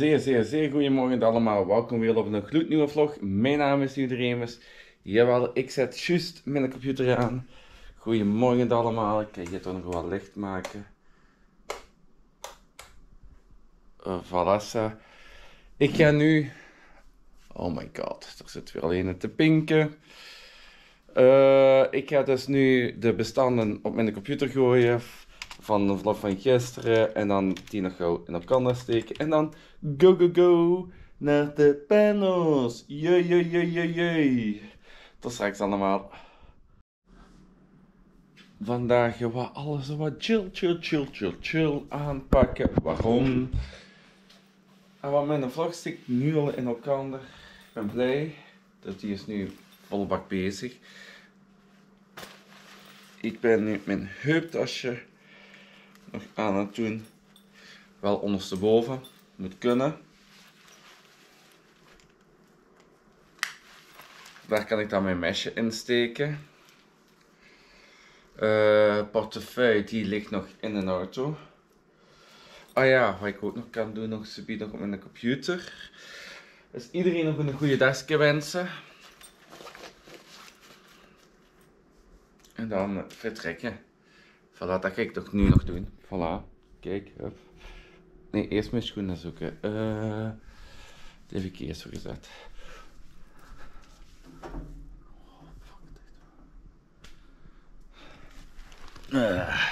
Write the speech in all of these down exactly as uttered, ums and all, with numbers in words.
zeer, zeer, zeer goedemorgen allemaal. Welkom weer op een gloednieuwe vlog. Mijn naam is Remus. Jawel, ik zet juist mijn computer aan. Goedemorgen allemaal. Ik ga hier toch nog wat licht maken. Uh, voilà. Ik ga nu... Oh my god, er zit weer alleen te pinken. Uh, ik ga dus nu de bestanden op mijn computer gooien. Van de vlog van gisteren. En dan die nog gauw in elkaar steken. En dan go go go naar de panels. Jee jee jee jee jee. Tot straks allemaal. Vandaag gaan we alles wat chill chill chill chill chill aanpakken. Waarom? En wat mijn vlog stikt nu al in elkaar. Ik ben blij. Dat die is nu volle bak bezig. Ik ben nu mijn heuptasje nog aan het doen. Wel ondersteboven. Moet kunnen. Daar kan ik dan mijn mesje in steken. Uh, portefeuille die ligt nog in een auto. Ah ja, wat ik ook nog kan doen, nog subiet nog op mijn computer. Dus iedereen nog een goede dag wensen. En dan vertrekken. Voilà, dat ga ik toch nu nog doen. Voilà, kijk, hup. Nee, eerst mijn schoenen zoeken. Uh, die heb ik eerst zo gezet. Uh.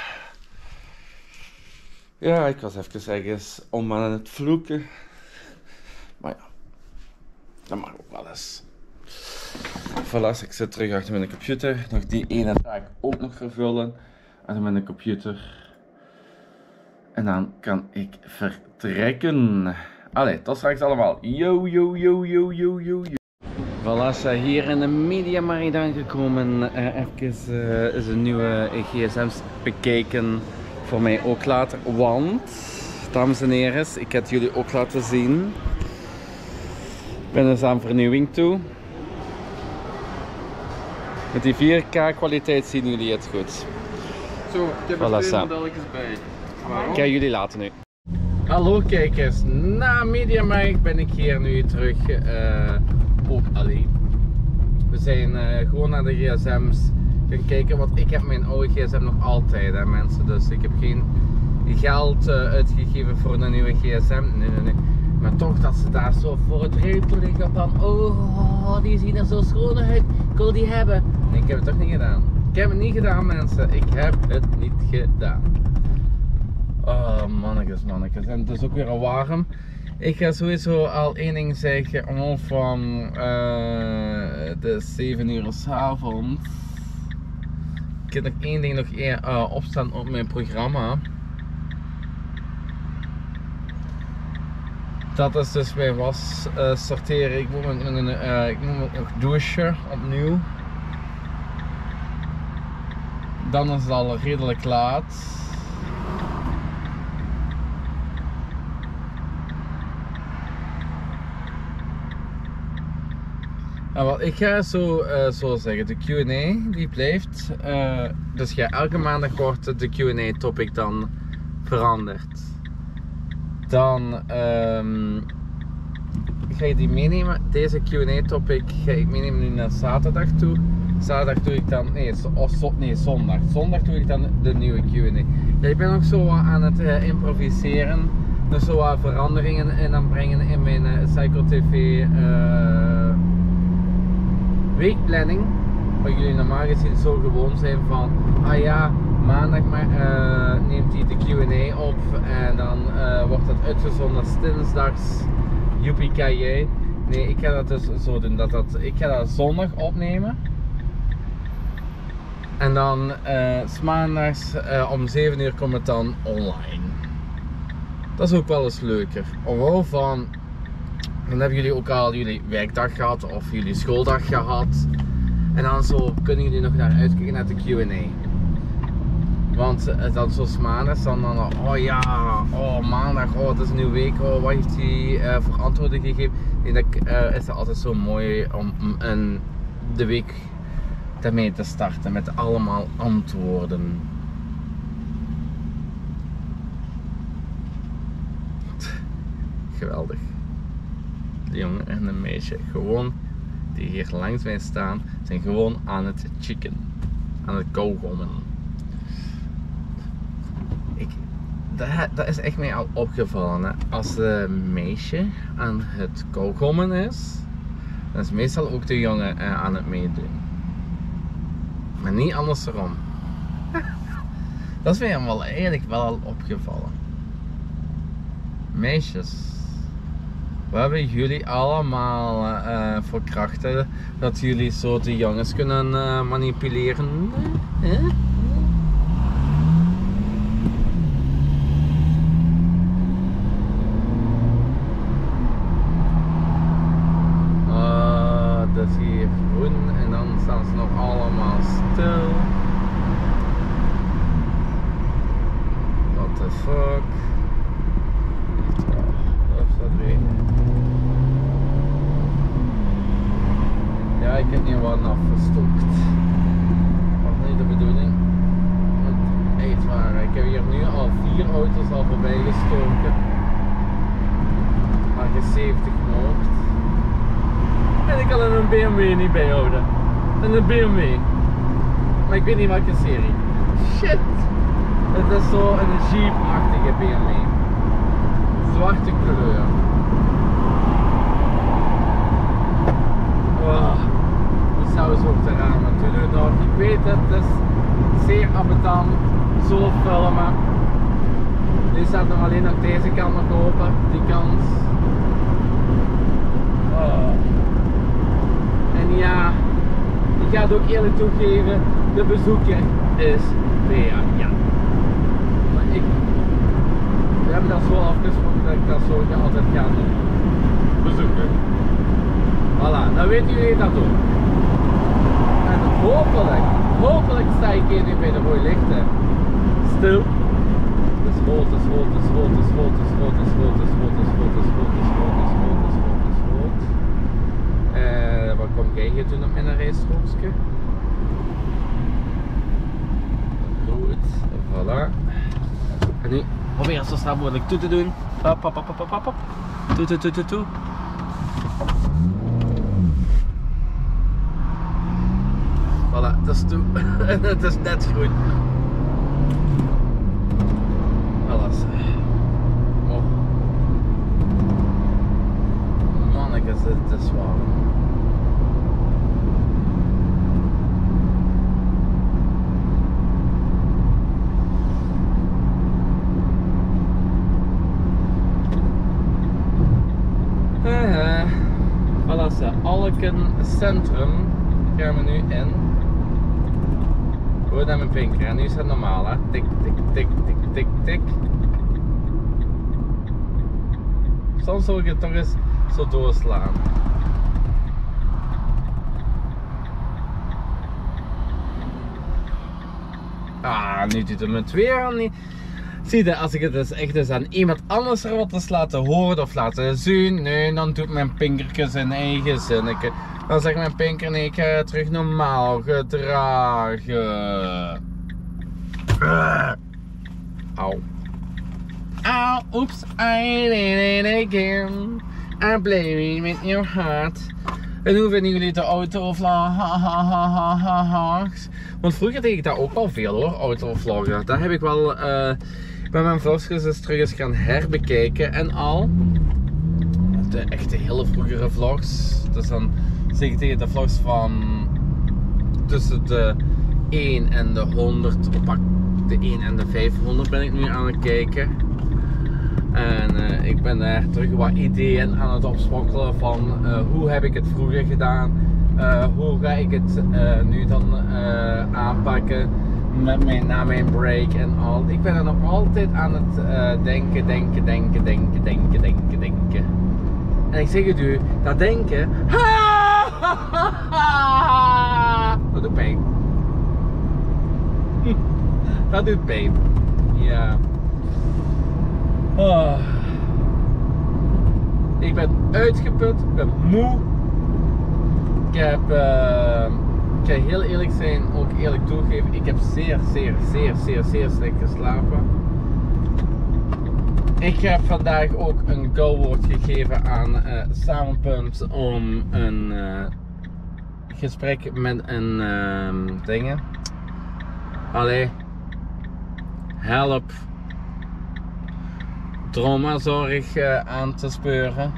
Ja, ik was even ergens om aan het vloeken. Maar ja, dat mag ook wel eens. Voilà, ik zit terug achter mijn computer. Nog die ene taak ook nog vervullen. Achter mijn computer. En dan kan ik vertrekken. Allee, tot straks allemaal. Yo, yo, yo, yo, yo, yo, yo. Voilà, hier in de Mediamarkt aangekomen. Uh, even uh, is een nieuwe G S M's bekijken. Voor mij ook later. Want, dames en heren, ik ga het jullie ook laten zien. Ik ben dus aan vernieuwing toe. Met die vier K kwaliteit zien jullie het goed. Zo, ik heb er voilà, twee modelletjes bij. Waarom? Ik ga jullie laten nu. Hallo kijkers, na Mediamarkt ben ik hier nu terug, uh, ook alleen. We zijn uh, gewoon naar de G S M's gaan kijken, want ik heb mijn oude G S M nog altijd, hè, mensen. Dus ik heb geen geld uh, uitgegeven voor een nieuwe G S M. Nee, nee, nee. Maar toch dat ze daar zo voor het ruimte liggen van, oh, die zien er zo schoon uit, ik wil die hebben. Nee, ik heb het toch niet gedaan. Ik heb het niet gedaan, mensen. Ik heb het niet gedaan. Oh, mannetjes, mannetjes. En het is ook weer warm. Ik ga sowieso al één ding zeggen, om van uh, de zeven uur 's avonds. Ik heb nog één ding nog uh, opstaan op mijn programma. Dat is dus mijn was uh, sorteren. Ik moet, nog een, uh, ik moet nog douchen opnieuw. Dan is het al redelijk laat. En wat ik ga zo, uh, zo zeggen, de Q en A die blijft. Uh, dus ja, elke maandag wordt de Q en A topic dan veranderd. Dan um, ga je die meenemen. Deze Q en A topic ga ik meenemen nu naar zaterdag toe. Zaterdag doe ik dan, nee, so, nee zondag. Zondag doe ik dan de nieuwe Q en A. Ja, ik ben ook zo wat aan het uh, improviseren. Dus zo wat veranderingen in aan brengen in mijn uh, Psycho T V uh, weekplanning. Waar jullie normaal gezien zo gewoon zijn van, ah ja, maandag maar, uh, neemt hij de Q en A op en dan uh, wordt dat uitgezonden dinsdags. Joepie jij. Nee, ik ga dat dus zo doen. Dat dat, ik ga dat zondag opnemen. En dan uh, 's maandags uh, om zeven uur komt het dan online. Dat is ook wel eens leuker. Omwille van, dan hebben jullie ook al jullie werkdag gehad of jullie schooldag gehad. En dan zo kunnen jullie nog naar uitkijken naar de Q en A. Want uh, dan zoals maandags, dan, dan oh ja, oh maandag, oh het is een nieuwe week, oh wat heeft hij uh, voor antwoorden gegeven. Nee, dat uh, is altijd zo mooi om, om een, de week daarmee te starten met allemaal antwoorden. geweldig. De jongen en de meisje, gewoon die hier langs mij staan, zijn gewoon aan het chicken, aan het kauwgommen. Ik, dat, dat is echt mij al opgevallen. Hè. Als de meisje aan het kauwgommen is, dan is meestal ook de jongen uh, aan het meedoen. Maar niet andersom. Dat is mij wel eigenlijk wel al opgevallen. Meisjes, wat hebben jullie allemaal uh, voor krachten dat jullie zo de jongens kunnen uh, manipuleren? Huh? Uh, dat is hier groen en dan staan ze nog allemaal stil. What the fuck? Ja, ik heb hier wat afgestokt. Dat was niet de bedoeling. Echt waar, ik heb hier nu al vier auto's al voorbij gestoken. Waar je zeventig mocht. En ik kan er een B M W niet bijhouden. En een B M W. Maar ik weet niet welke serie. Shit! Het is zo een Jeep-achtige B M W. Zwarte kleur. Oh, die zou eens op de ramen te doen nog. Ik weet het, het is zeer ambetant, zo filmen. Nu staat nog alleen nog deze kant nog open, die kant. Oh. En ja, ik ga het ook eerlijk toegeven, de bezoeker is weer, ja. Maar ik, we hebben dat zo afgesproken dat ik dat zo altijd ga doen. Bezoeken. Voilà, dan weten jullie dat ook. En hopelijk, hopelijk sta ik hier nu bij de rode lichten stil. Het is rood, het is rood, het is rood, het is rood, het is rood, het is rood, het is rood, het is rood, het is rood, het is rood, het is rood, het is rood, het is rood. Eh, wat kom jij hier doen op mijn rijstrookje? Goed, voilà. En nu probeer zo snel mogelijk toe te doen. Hop, hop, hop, hop, hop, hop. Toe, toe, toe, toe, toe. Voilà, dat is toe. En het is net groen. Voilà. Oh. Mannekes, het is warm. Uh, voilà, Alken Centrum gaan we nu in. Goed aan mijn vinker, en nu is het normaal, hè? Tik, tik, tik, tik, tik, tik. Soms wil ik het toch eens zo doorslaan. Ah, nu doet het me weer aan niet. Zie je, als ik het dus echt eens aan iemand anders wat eens laten horen of laten zien, nee, dan doet mijn pinkertje zijn eigen zinnetje. Dan zegt mijn pinker, nee, ik ga het terug normaal gedragen. Uh. Auw. Auw, oops, I did it again. I blame it with your heart. En hoe vinden jullie de autovlogs? Want vroeger deed ik dat ook al veel hoor, autovloggen. Daar heb ik wel uh, bij mijn vlogjes eens terug eens gaan herbekijken en al. De echte hele vroegere vlogs. Dus dan zeg ik tegen de vlogs van tussen de één en de honderd, op de één en de vijfhonderd ben ik nu aan het kijken. En uh, ik ben daar terug wat ideeën aan het opsprokkelen van uh, hoe heb ik het vroeger gedaan, uh, hoe ga ik het uh, nu dan uh, aanpakken met mijn, na mijn break en al. Ik ben er nog altijd aan het uh, denken, denken, denken, denken, denken, denken, denken. En ik zeg het u, dat denken, dat doet pijn. Dat doet pijn. Ja. Oh. Ik ben uitgeput, ik ben moe. Ik heb, uh, ik ga heel eerlijk zijn, ook eerlijk toegeven, ik heb zeer, zeer, zeer, zeer, zeer slecht geslapen. Ik heb vandaag ook een go-woord gegeven aan uh, Samenpunt om een uh, gesprek met een uh, dingen. Allee, help, traumazorg uh, aan te speuren.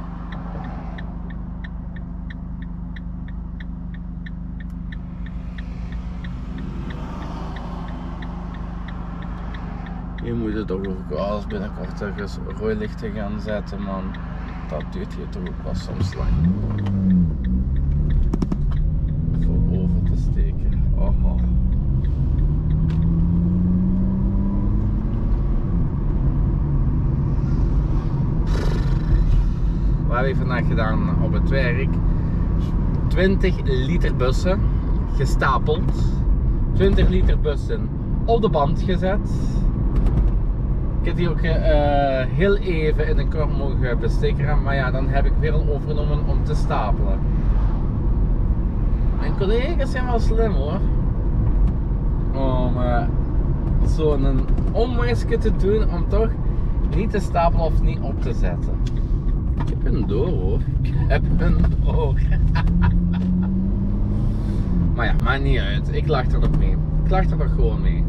Je moet het toch ook alles binnenkort ergens rooilichten gaan zetten, man. Dat duurt hier toch ook wel soms lang. Voor over te steken. Oh, oh. Wat heb ik vandaag gedaan op het werk? twintig liter bussen gestapeld. twintig liter bussen op de band gezet. Ik heb die ook uh, heel even in een kort mogen bestikkeren, maar ja, dan heb ik weer al overgenomen om te stapelen. Mijn collega's zijn wel slim hoor. Om uh, zo'n omwegje te doen om toch niet te stapelen of niet op te zetten. Ik heb een door hoor. Ik heb een door. Maar ja, maakt niet uit. Ik lach er nog mee. Ik lach er nog gewoon mee.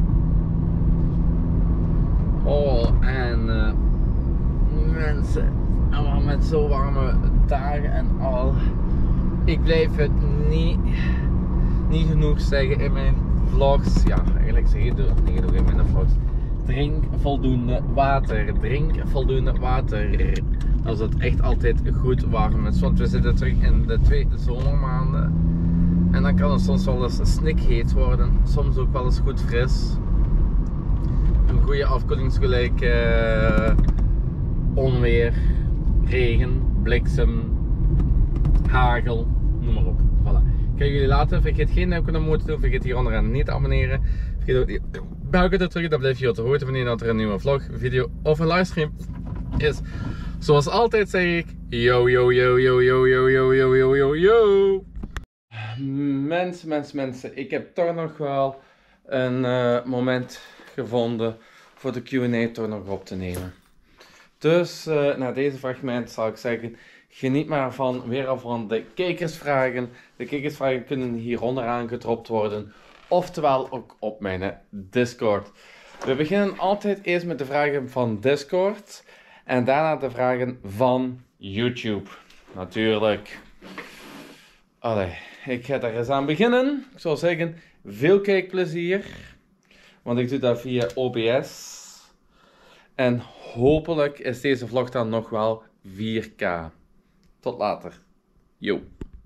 Oh, en uh, mensen, allemaal met zo warme dagen en al. Ik blijf het niet, niet genoeg zeggen in mijn vlogs. Ja, eigenlijk zeg ik het niet genoeg in mijn vlogs. Drink voldoende water. Drink voldoende water. Als het echt altijd goed warm is. Want we zitten terug in de twee zomermaanden. En dan kan het soms wel eens snikheet worden. Soms ook wel eens goed fris. Een goede afkoelingsgelijk uh, onweer, regen, bliksem, hagel, noem maar op. Voilà. Ik ga jullie laten. Vergeet geen duimpje naar omhoog te doen. Vergeet hier onderaan niet te abonneren. Vergeet ook die buiken te drukken. Dan blijf je op de hoogte wanneer er een nieuwe vlog, video of een livestream is. Zoals altijd zeg ik, yo yo yo yo yo yo yo yo yo yo yo. Mensen, mensen, mensen. Ik heb toch nog wel een uh, moment gevonden voor de Q en A toch nog op te nemen. Dus uh, na deze fragment zal ik zeggen, geniet maar van weer al van de kijkersvragen. De kijkersvragen kunnen hier onderaan gedropt worden, oftewel ook op mijn Discord. We beginnen altijd eerst met de vragen van Discord en daarna de vragen van YouTube. Natuurlijk. Allee, ik ga er eens aan beginnen. Ik zou zeggen, veel kijkplezier. Want ik doe dat via O B S. En hopelijk is deze vlog dan nog wel vier K. Tot later. Yo.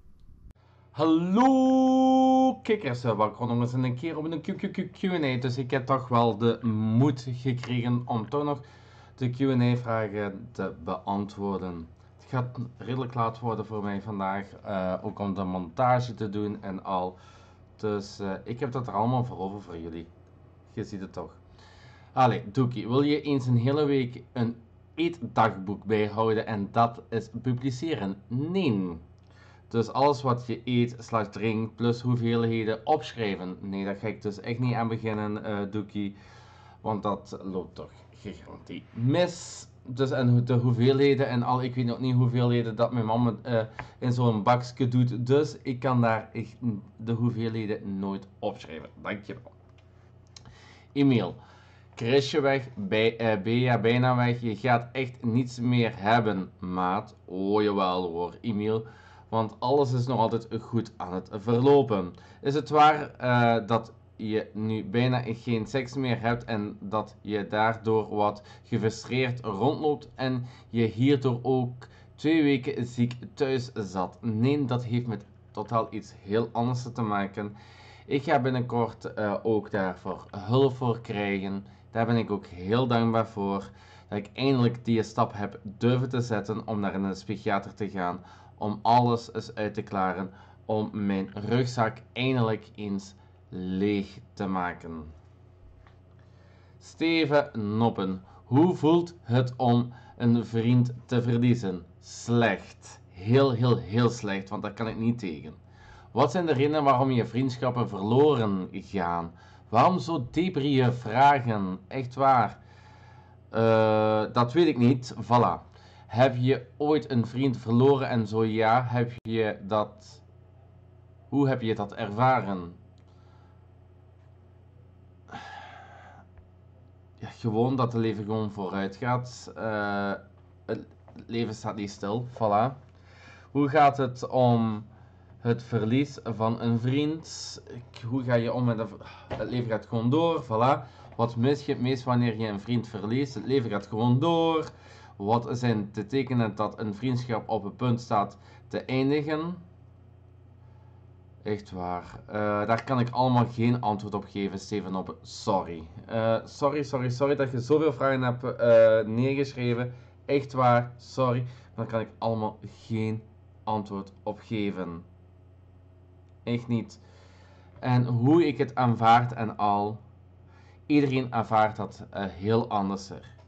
Hallo kikkers. Welkom nog eens een keer op een Q en A. Dus ik heb toch wel de moed gekregen om toch nog de Q en A vragen te beantwoorden. Het gaat redelijk laat worden voor mij vandaag. Uh, ook om de montage te doen en al. Dus uh, ik heb dat er allemaal voor over voor jullie. Je ziet het toch. Allee, Doekie, wil je eens een hele week een eetdagboek bijhouden en dat is publiceren? Nee. Dus alles wat je eet, slash drinkt, plus hoeveelheden opschrijven. Nee, daar ga ik dus echt niet aan beginnen, uh, Doekie. Want dat loopt toch gigantisch mis. Dus en de hoeveelheden en al, ik weet nog niet hoeveelheden dat mijn mama uh, in zo'n bakje doet. Dus ik kan daar echt de hoeveelheden nooit opschrijven. Dankjewel. E-mail. Chrisje weg, bij, uh, Bea bijna weg, je gaat echt niets meer hebben, maat. Oh jawel hoor, e-mail. Want alles is nog altijd goed aan het verlopen. Is het waar uh, dat je nu bijna geen seks meer hebt en dat je daardoor wat gefrustreerd rondloopt en je hierdoor ook twee weken ziek thuis zat? Nee, dat heeft met totaal iets heel anders te maken. Ik ga binnenkort uh, ook daarvoor hulp voor krijgen. Daar ben ik ook heel dankbaar voor. Dat ik eindelijk die stap heb durven te zetten om naar een psychiater te gaan. Om alles eens uit te klaren. Om mijn rugzak eindelijk eens leeg te maken. Steven Noppen. Hoe voelt het om een vriend te verliezen? Slecht. Heel, heel, heel slecht. Want daar kan ik niet tegen. Wat zijn de redenen waarom je vriendschappen verloren gaan? Waarom zo debrie vragen? Echt waar. Uh, dat weet ik niet. Voilà. Heb je ooit een vriend verloren en zo ja, heb je dat... Hoe heb je dat ervaren? Ja, gewoon dat het leven gewoon vooruit gaat. Uh, het leven staat niet stil. Voilà. Hoe gaat het om het verlies van een vriend? Hoe ga je om met een... Het leven gaat gewoon door. Voilà. Wat mis je het meest wanneer je een vriend verliest? Het leven gaat gewoon door. Wat zijn de tekenen dat een vriendschap op het punt staat te eindigen? Echt waar. Uh, daar kan ik allemaal geen antwoord op geven, Steven. Op. Sorry. Uh, sorry, sorry, sorry dat je zoveel vragen hebt uh, neergeschreven. Echt waar. Sorry. Daar kan ik allemaal geen antwoord op geven. Echt niet. En hoe ik het aanvaard en al. Iedereen ervaart dat uh, heel anders.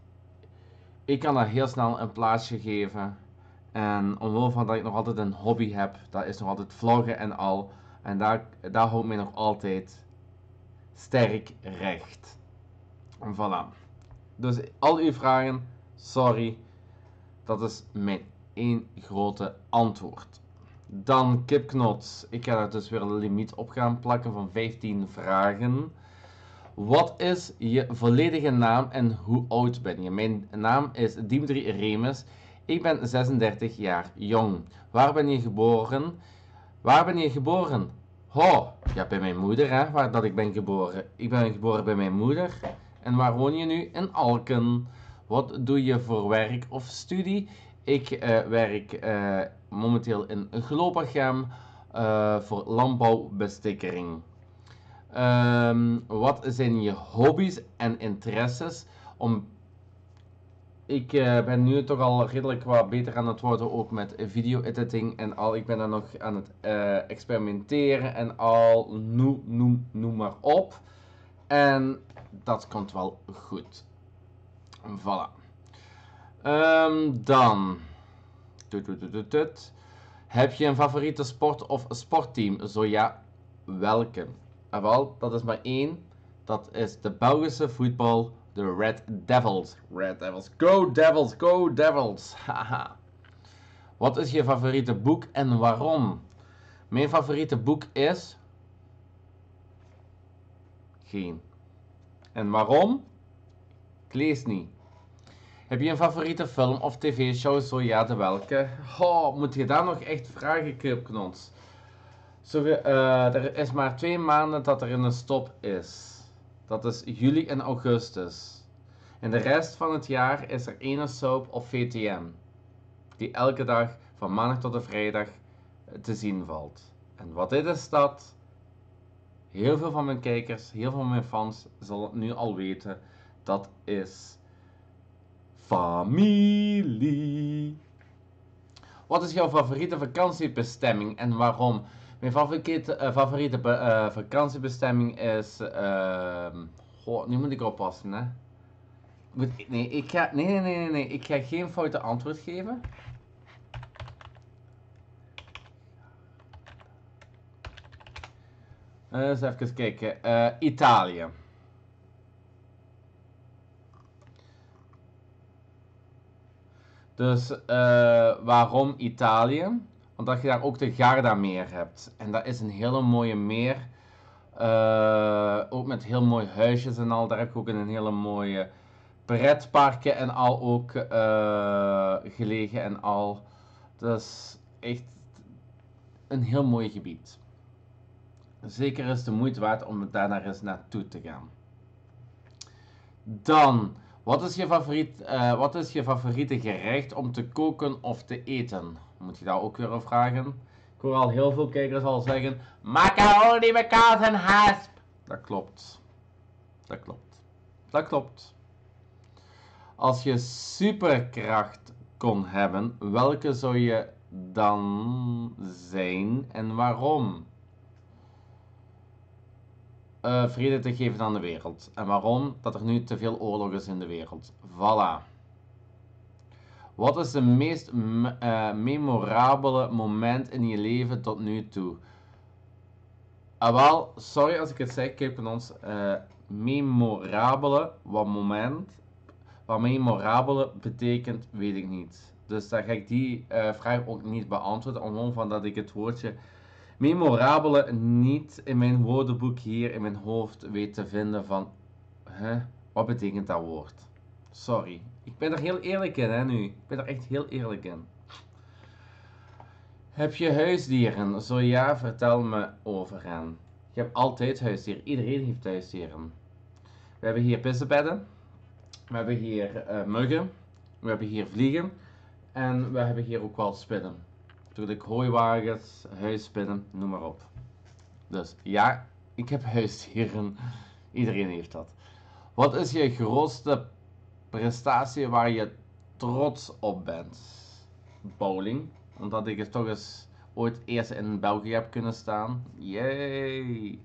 Ik kan daar heel snel een plaatsje geven. En omwille van dat ik nog altijd een hobby heb, dat is nog altijd vloggen en al. En daar, daar houdt mij nog altijd sterk recht. En voilà. Dus al uw vragen, sorry. Dat is mijn één grote antwoord. Dan kipknots. Ik ga daar dus weer een limiet op gaan plakken van vijftien vragen. Wat is je volledige naam en hoe oud ben je? Mijn naam is Dimitri Remes. Ik ben zesendertig jaar jong. Waar ben je geboren? Waar ben je geboren? Ho, ja, bij mijn moeder, hè, waar dat ik ben geboren. Ik ben geboren bij mijn moeder. En waar woon je nu? In Alken. Wat doe je voor werk of studie? Ik uh, werk uh, momenteel in Globachem uh, voor landbouwbestikkering. Um, wat zijn je hobby's en interesses? Om... Ik uh, ben nu toch al redelijk wat beter aan het worden, ook met video-editing en al. Ik ben dan nog aan het uh, experimenteren en al. Noem, noem, noem maar op. En dat komt wel goed. Voilà. Um, dan. Tut, tut, tut, tut. Heb je een favoriete sport of sportteam? Zo ja, welke? En wel, dat is maar één. Dat is de Belgische voetbal, de Red Devils. Red Devils. Go Devils, go Devils. Haha. Wat is je favoriete boek en waarom? Mijn favoriete boek is... Geen. En waarom? Ik lees niet. Heb je een favoriete film of tv-show? Zo ja, de welke? Oh, moet je daar nog echt vragen, Kipknots? Zo, uh, er is maar twee maanden dat er een stop is. Dat is juli en augustus. En de rest van het jaar is er ene soap of V T M. Die elke dag van maandag tot de vrijdag te zien valt. En wat dit is dat? Heel veel van mijn kijkers, heel veel van mijn fans zullen het nu al weten. Dat is... familie. Wat is jouw favoriete vakantiebestemming en waarom? Mijn favoriete, uh, favoriete uh, vakantiebestemming is... Uh, goh, nu moet ik oppassen, hè. Moet, nee, ik ga, nee, nee, nee, nee, ik ga geen foute antwoord geven. Uh, eens even kijken. Uh, Italië. Dus uh, waarom Italië? Omdat je daar ook de Gardameer hebt. En dat is een hele mooie meer. Uh, ook met heel mooie huisjes en al. Daar heb ik ook een hele mooie pretparken en al ook uh, gelegen en al. Dat is echt een heel mooi gebied. Zeker is de moeite waard om daar naar eens naartoe te gaan. Dan... Wat is, je favoriet, uh, wat is je favoriete gerecht om te koken of te eten? Moet je daar ook weer over vragen? Ik hoor al heel veel kijkers al zeggen... Macaroni met kaas en hasp! Dat klopt. Dat klopt. Dat klopt. Als je superkracht kon hebben, welke zou je dan zijn en waarom? Uh, vrede te geven aan de wereld. En waarom? Dat er nu te veel oorlog is in de wereld. Voilà. Wat is de meest me uh, memorabele moment in je leven tot nu toe? Ah, wel, sorry als ik het zeg, Kipknots. Uh, memorabele, wat moment? Wat memorabele betekent, weet ik niet. Dus dan ga ik die uh, vraag ook niet beantwoorden, omwille van dat ik het woordje memorabele niet in mijn woordenboek hier in mijn hoofd weet te vinden van, hè, wat betekent dat woord? Sorry. Ik ben er heel eerlijk in, hè, nu. Ik ben er echt heel eerlijk in. Heb je huisdieren? Zo ja, vertel me over hen. Je hebt altijd huisdieren. Iedereen heeft huisdieren. We hebben hier pissebedden. We hebben hier uh, muggen. We hebben hier vliegen. En we hebben hier ook wel spinnen. Natuurlijk hooiwagens, huisspinnen, noem maar op. Dus ja, ik heb huisdieren. Iedereen heeft dat. Wat is je grootste prestatie waar je trots op bent? Bowling. Omdat ik het toch eens ooit eerst in België heb kunnen staan. Yay!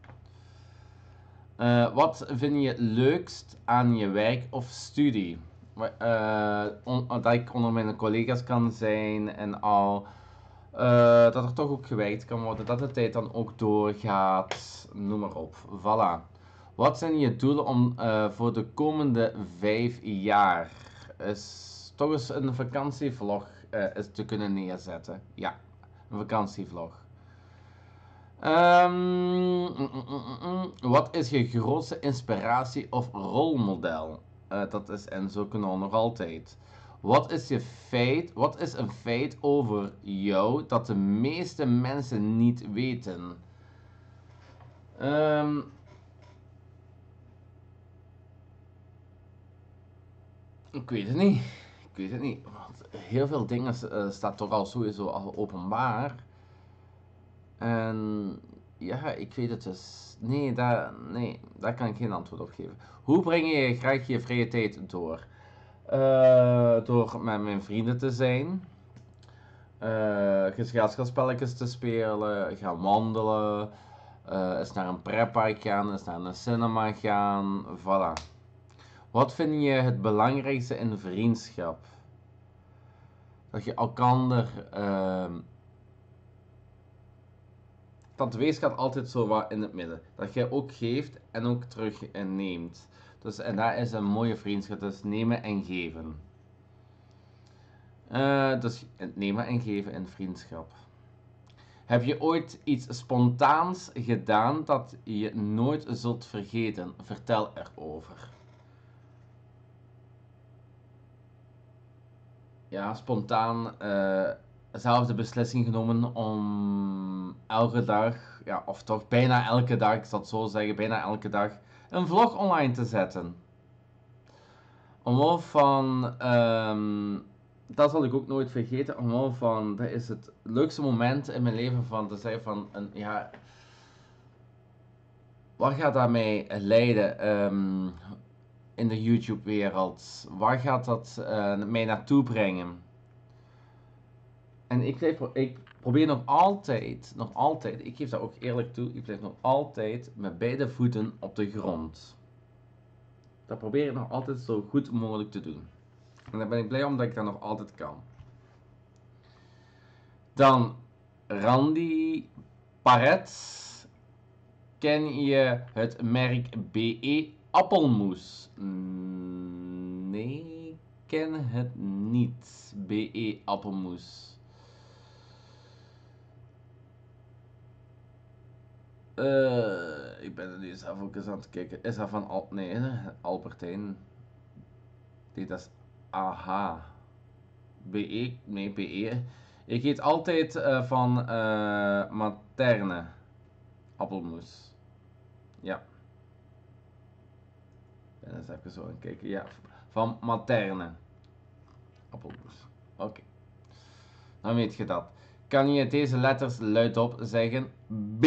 Uh, wat vind je het leukst aan je werk of studie? Uh, on, dat ik onder mijn collega's kan zijn en al. Uh, dat er toch ook gewerkt kan worden. Dat de tijd dan ook doorgaat. Noem maar op. Voilà. Wat zijn je doelen om, uh, voor de komende vijf jaar? Is toch eens een vakantievlog uh, is te kunnen neerzetten. Ja, een vakantievlog. Um, mm, mm, mm, mm. Wat is je grootste inspiratie of rolmodel? Uh, dat is Enzo Knol nog altijd. Wat is je feit? Wat is een feit over jou dat de meeste mensen niet weten? Um, ik weet het niet. Ik weet het niet. Want heel veel dingen uh, staat toch al sowieso al openbaar. En ja, ik weet het dus. Nee, daar, nee, daar kan ik geen antwoord op geven. Hoe breng je graag je vrije tijd door? Uh, door met mijn vrienden te zijn. Uh, gezelschapsspelletjes te spelen. Gaan wandelen. Uh, eens naar een pretpark gaan. Eens naar een cinema gaan. Voilà. Wat vind je het belangrijkste in vriendschap? Dat je elkander... Uh, dat wees gaat altijd zo wat in het midden. Dat jij ook geeft en ook terug neemt. Dus, en dat is een mooie vriendschap. Dus nemen en geven. Uh, dus nemen en geven in vriendschap. Heb je ooit iets spontaans gedaan dat je nooit zult vergeten? Vertel erover. Ja, spontaan... Uh, zelf de beslissing genomen om elke dag, ja, of toch bijna elke dag, ik zal het zo zeggen, bijna elke dag, een vlog online te zetten. Omwille van, um, dat zal ik ook nooit vergeten, omwille van, dat is het leukste moment in mijn leven van te zeggen van, een, ja, wat gaat dat mij leiden um, in de YouTube-wereld? Waar gaat dat uh, mij naartoe brengen? En ik, blijf, ik probeer nog altijd, nog altijd, ik geef dat ook eerlijk toe, ik blijf nog altijd met beide voeten op de grond. Dat probeer ik nog altijd zo goed mogelijk te doen. En daar ben ik blij om dat ik dat nog altijd kan. Dan Randy Paret. Ken je het merk B E Appelmoes? Nee, ik ken het niet. B E Appelmoes. Uh, ik ben er nu zelf ook eens aan het kijken. Is dat van Al... Nee, Albertijn. Nee, dat is A H. B E. Nee, B E. Ik eet altijd uh, van uh, Materne. Appelmoes. Ja. Ik ben eens even zo aan het kijken. Ja, van Materne. Appelmoes. Oké. Okay. Dan weet je dat. Kan je deze letters luidop zeggen? B...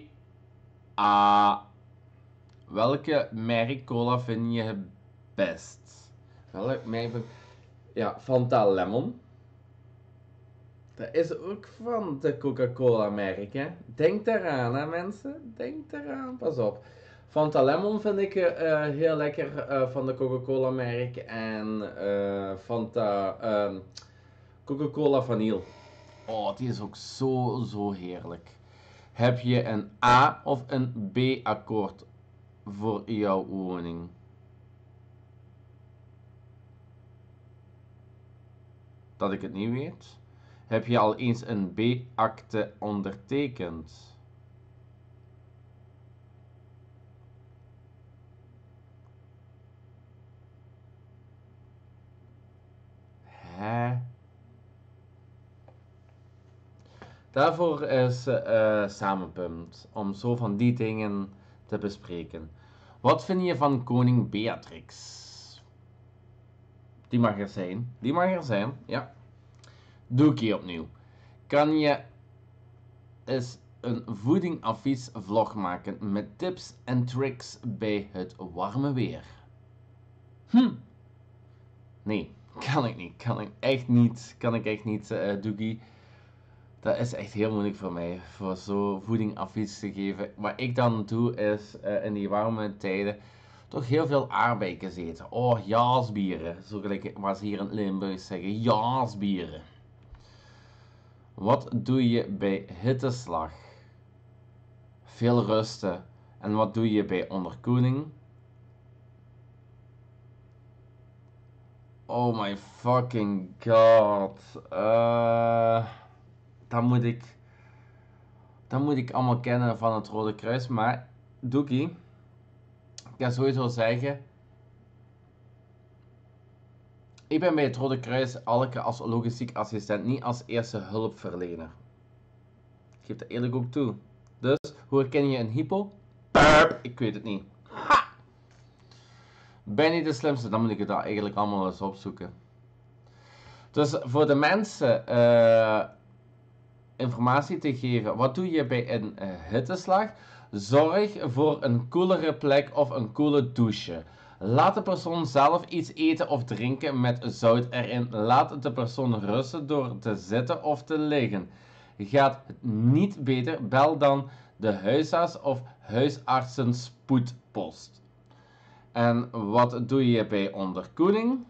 A. Welke merk cola vind je het best? Welk merk? Ja, Fanta Lemon. Dat is ook van de Coca-Cola merk, hè? Denk daaraan, hè mensen? Denk daaraan, pas op. Fanta Lemon vind ik uh, heel lekker uh, van de Coca-Cola merk. En uh, Fanta uh, Coca-Cola Vanille. Oh, die is ook zo, zo heerlijk. Heb je een A of een B akkoord voor jouw woning? dat ik het niet weet. Heb je al eens een B-akte ondertekend? Hè? Daarvoor is uh, Samenpunt, om zo van die dingen te bespreken. Wat vind je van koning Beatrix? Die mag er zijn. Die mag er zijn, ja. Doe ik hier opnieuw. Kan je eens een voedingadvies vlog maken met tips en tricks bij het warme weer? Hm. Nee, kan ik niet. Kan ik echt niet. Kan ik echt niet, uh, Doekie. Dat is echt heel moeilijk voor mij, voor zo voedingadvies te geven. Wat ik dan doe is, uh, in die warme tijden, toch heel veel aardbeien eten. Oh, jaasbieren. Zo gelijk wat ze hier in Limburg zeggen. Jaasbieren. Wat doe je bij hitteslag? Veel rusten. En wat doe je bij onderkoeling? Oh my fucking god. Uh, dan moet ik... Dan moet ik allemaal kennen van het Rode Kruis. Maar, Doekie, ik ga sowieso zeggen... Ik ben bij het Rode Kruis elke als logistiek assistent, niet als eerste hulpverlener. Ik geef dat eerlijk ook toe. Dus, hoe herken je een hypo? Burp, ik weet het niet. Ha! Ben je de slimste? Dan moet ik het daar eigenlijk allemaal eens opzoeken. Dus voor de mensen uh, informatie te geven. Wat doe je bij een uh, hitteslag? Zorg voor een koelere plek of een koele douche. Laat de persoon zelf iets eten of drinken met zout erin. Laat de persoon rusten door te zitten of te liggen. Gaat het niet beter? Bel dan de huisarts of huisartsen spoedpost. En wat doe je bij onderkoeling?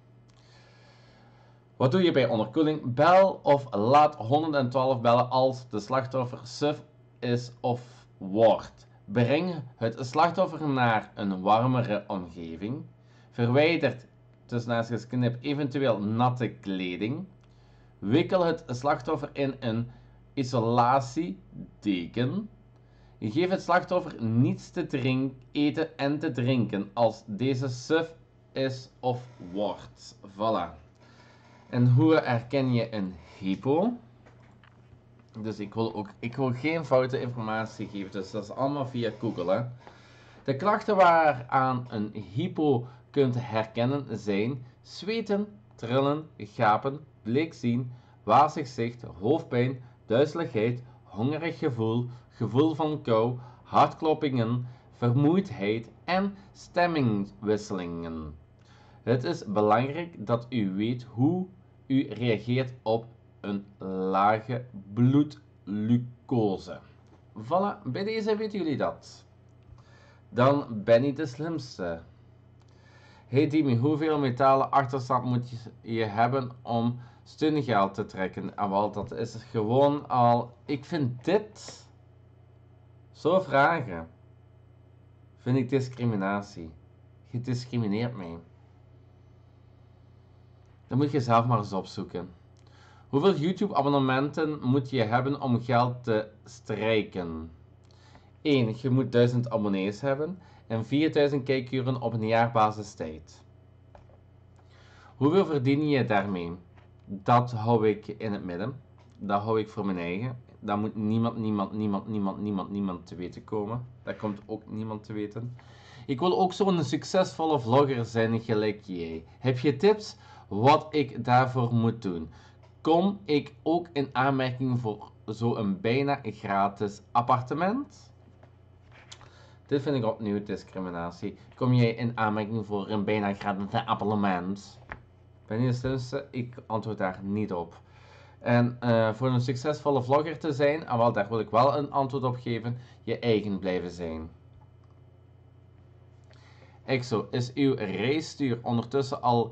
Wat doe je bij onderkoeling? Bel of laat honderdtwaalf bellen als de slachtoffer suf is of wordt. Breng het slachtoffer naar een warmere omgeving. Verwijder tussen haakjes knip eventueel natte kleding. Wikkel het slachtoffer in een isolatiedeken. Geef het slachtoffer niets te drinken, eten en te drinken als deze suf is of wordt. Voilà. En hoe herken je een hypo? Dus ik wil, ook, ik wil geen foute informatie geven, dus dat is allemaal via Google. Hè. De klachten waaraan een hypo kunt herkennen zijn zweten, trillen, gapen, bleek zien, wazig zicht, hoofdpijn, duizeligheid, hongerig gevoel, gevoel van kou, hartkloppingen, vermoeidheid en stemmingwisselingen. Het is belangrijk dat u weet hoe u reageert op een lage bloedglucose. Voilà, bij deze weten jullie dat. Dan ben ik de slimste. Hey Dimi, hoeveel metalen achterstand moet je hebben om steungeld te trekken? En wel, dat is gewoon al... Ik vind dit... Zo vragen. Vind ik discriminatie. Je discrimineert mij. Dan moet je zelf maar eens opzoeken. Hoeveel YouTube abonnementen moet je hebben om geld te strijken? één. Je moet duizend abonnees hebben. En vierduizend kijkuren op een jaarbasis tijd. Hoeveel verdien je daarmee? Dat hou ik in het midden. Dat hou ik voor mijn eigen. Dat moet niemand, niemand, niemand, niemand, niemand, niemand te weten komen. Dat komt ook niemand te weten. Ik wil ook zo'n succesvolle vlogger zijn gelijk jij. Heb je tips wat ik daarvoor moet doen? Kom ik ook in aanmerking voor zo'n bijna gratis appartement? Dit vind ik opnieuw discriminatie. Kom jij in aanmerking voor een bijna gratis appartement? Ben je de slimste? Ik antwoord daar niet op. En uh, voor een succesvolle vlogger te zijn, en wel, daar wil ik wel een antwoord op geven, je eigen blijven zijn. Exo, is uw rijstuur ondertussen al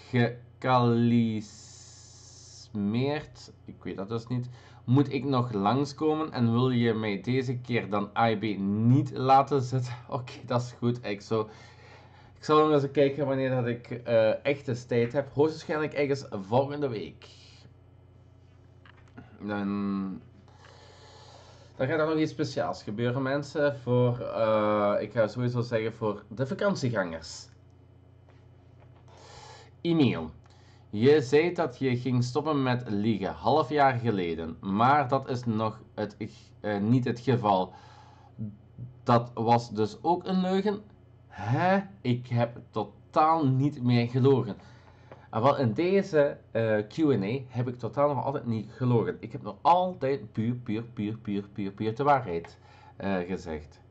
gekalismeerd? Ik weet dat dus niet. Moet ik nog langskomen en wil je mij deze keer dan A I B niet laten zitten? Oké, okay, dat is goed, Exo. Ik zal nog eens kijken wanneer dat ik uh, echt eens tijd heb. Hoogstwaarschijnlijk ergens volgende week. Dan, dan gaat er nog iets speciaals gebeuren, mensen. Voor, uh, ik ga sowieso zeggen voor de vakantiegangers. E-mail. Je zei dat je ging stoppen met liegen, half jaar geleden. Maar dat is nog het, uh, niet het geval. Dat was dus ook een leugen? Hè? Ik heb totaal niet meer gelogen. En wel, in deze uh, Q en A heb ik totaal nog altijd niet gelogen. Ik heb nog altijd puur, puur, puur, puur, puur, puur de waarheid uh, gezegd.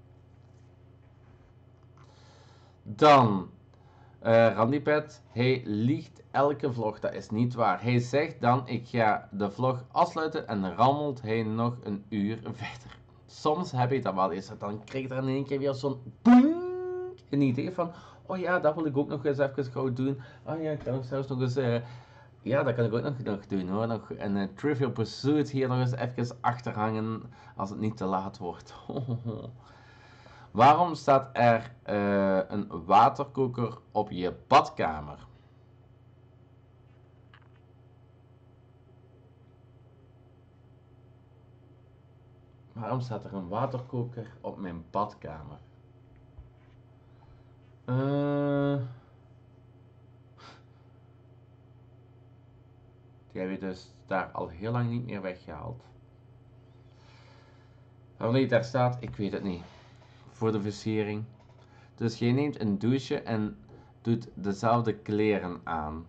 Dan, uh, Randypet, hij liegt elke vlog, dat is niet waar. Hij zegt dan, ik ga de vlog afsluiten en rammelt hij nog een uur verder. Soms heb ik dat wel eens, dan krijg ik er in één keer weer zo'n boing, een idee van, oh ja, dat wil ik ook nog eens even gauw doen. Oh ja, ik kan ook zelfs nog eens, uh, ja, dat kan ik ook nog, nog doen hoor. Nog een uh, Trivial Pursuit hier nog eens even achterhangen als het niet te laat wordt. Waarom staat er uh, een waterkoker op je badkamer? Waarom staat er een waterkoker op mijn badkamer? Uh, die heb je dus daar al heel lang niet meer weggehaald. Waarom die daar staat, ik weet het niet. Voor de versiering. Dus je neemt een douche en doet dezelfde kleren aan.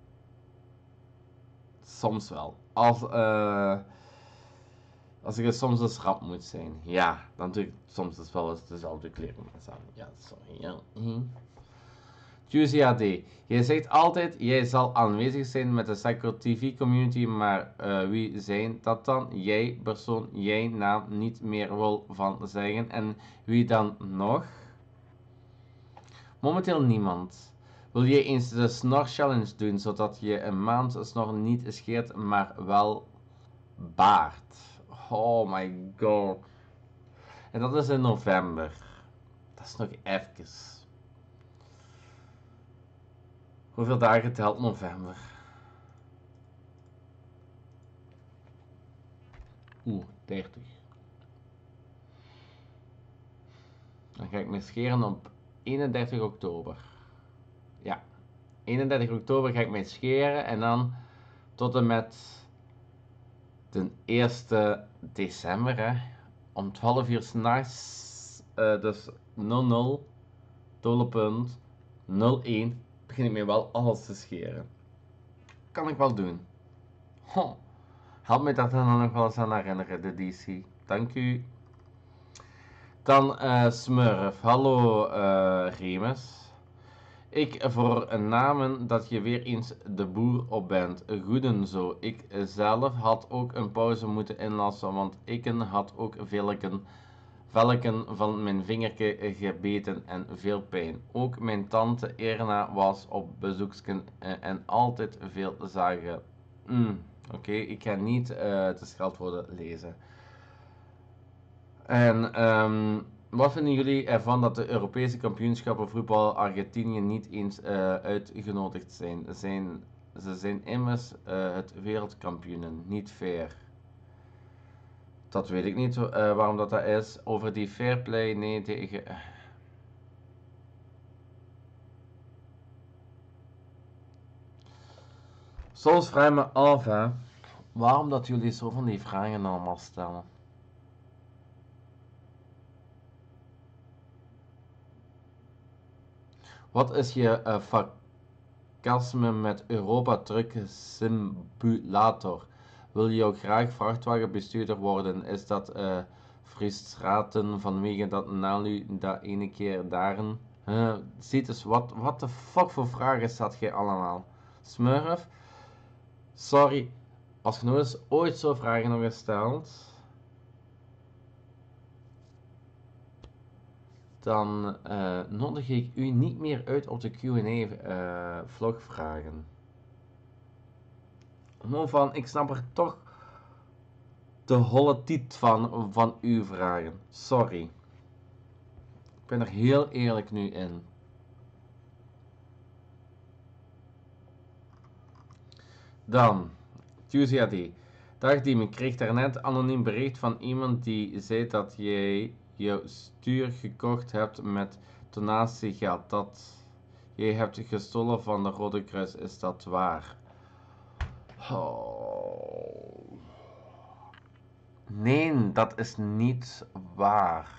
Soms wel. Als, uh, als ik er soms eens rap moet zijn. Ja, dan doe ik soms dus wel eens dezelfde kleren aan. Ja, sorry. Ja. Hm. Juicy A D. Jij zegt altijd, jij zal aanwezig zijn met de Sacro T V community, maar uh, wie zijn dat dan? Jij, persoon, jij naam niet meer wil van zeggen. En wie dan nog? Momenteel niemand. Wil jij eens de snor challenge doen, zodat je een maand snor niet scheert, maar wel baart? Oh my god. En dat is in november. Dat is nog even. Hoeveel dagen telt november? Oeh, dertig. Dan ga ik me scheren op eenendertig oktober. Ja, eenendertig oktober ga ik mij scheren en dan tot en met de eerste december, hè, om twaalf uur s'nachts, uh, dus nul nul, dolepunt, nul één, begin ik mij wel alles te scheren. Kan ik wel doen. Huh. Help me daar dan nog wel eens aan herinneren, de D C. Dank u. Dan uh, Smurf. Hallo uh, Remus. Ik voor namen dat je weer eens de boer op bent. Goeden zo. Ik zelf had ook een pauze moeten inlassen, want ik had ook velken, velken van mijn vingertje gebeten en veel pijn. Ook mijn tante Erna was op bezoeksken en altijd veel zagen. Mm, Oké, okay, ik ga niet uh, de scheldwoorden lezen. En um, wat vinden jullie ervan dat de Europese kampioenschappen voetbal Argentinië niet eens uh, uitgenodigd zijn? zijn? Ze zijn immers uh, het wereldkampioenen, niet fair. Dat weet ik niet uh, waarom dat, dat is. Over die fair play, nee tegen... Soms vraag ik me af, hè, waarom dat jullie zo van die vragen allemaal stellen. Wat is je uh, sarcasme met Europa Truck Simulator? Wil je ook graag vrachtwagenbestuurder worden? Is dat uh, frustraten vanwege dat Nalu dat ene keer daarin? Uh, ziet eens, wat, wat de fuck voor vragen staat jij allemaal? Smurf? Sorry, als je nog eens ooit zo vragen nog gesteld, dan uh, nodig ik u niet meer uit op de Q en A uh, vlogvragen. Gewoon van, ik snap er toch de holle tiet van, van uw vragen. Sorry. Ik ben er heel eerlijk nu in. Dan, Juicy H D. Dag Diem, ik kreeg daarnet anoniem bericht van iemand die zei dat jij jouw stuur gekocht hebt met donatiegeld dat jij hebt gestolen van de Rode Kruis. Is dat waar? Oh. Nee, dat is niet waar.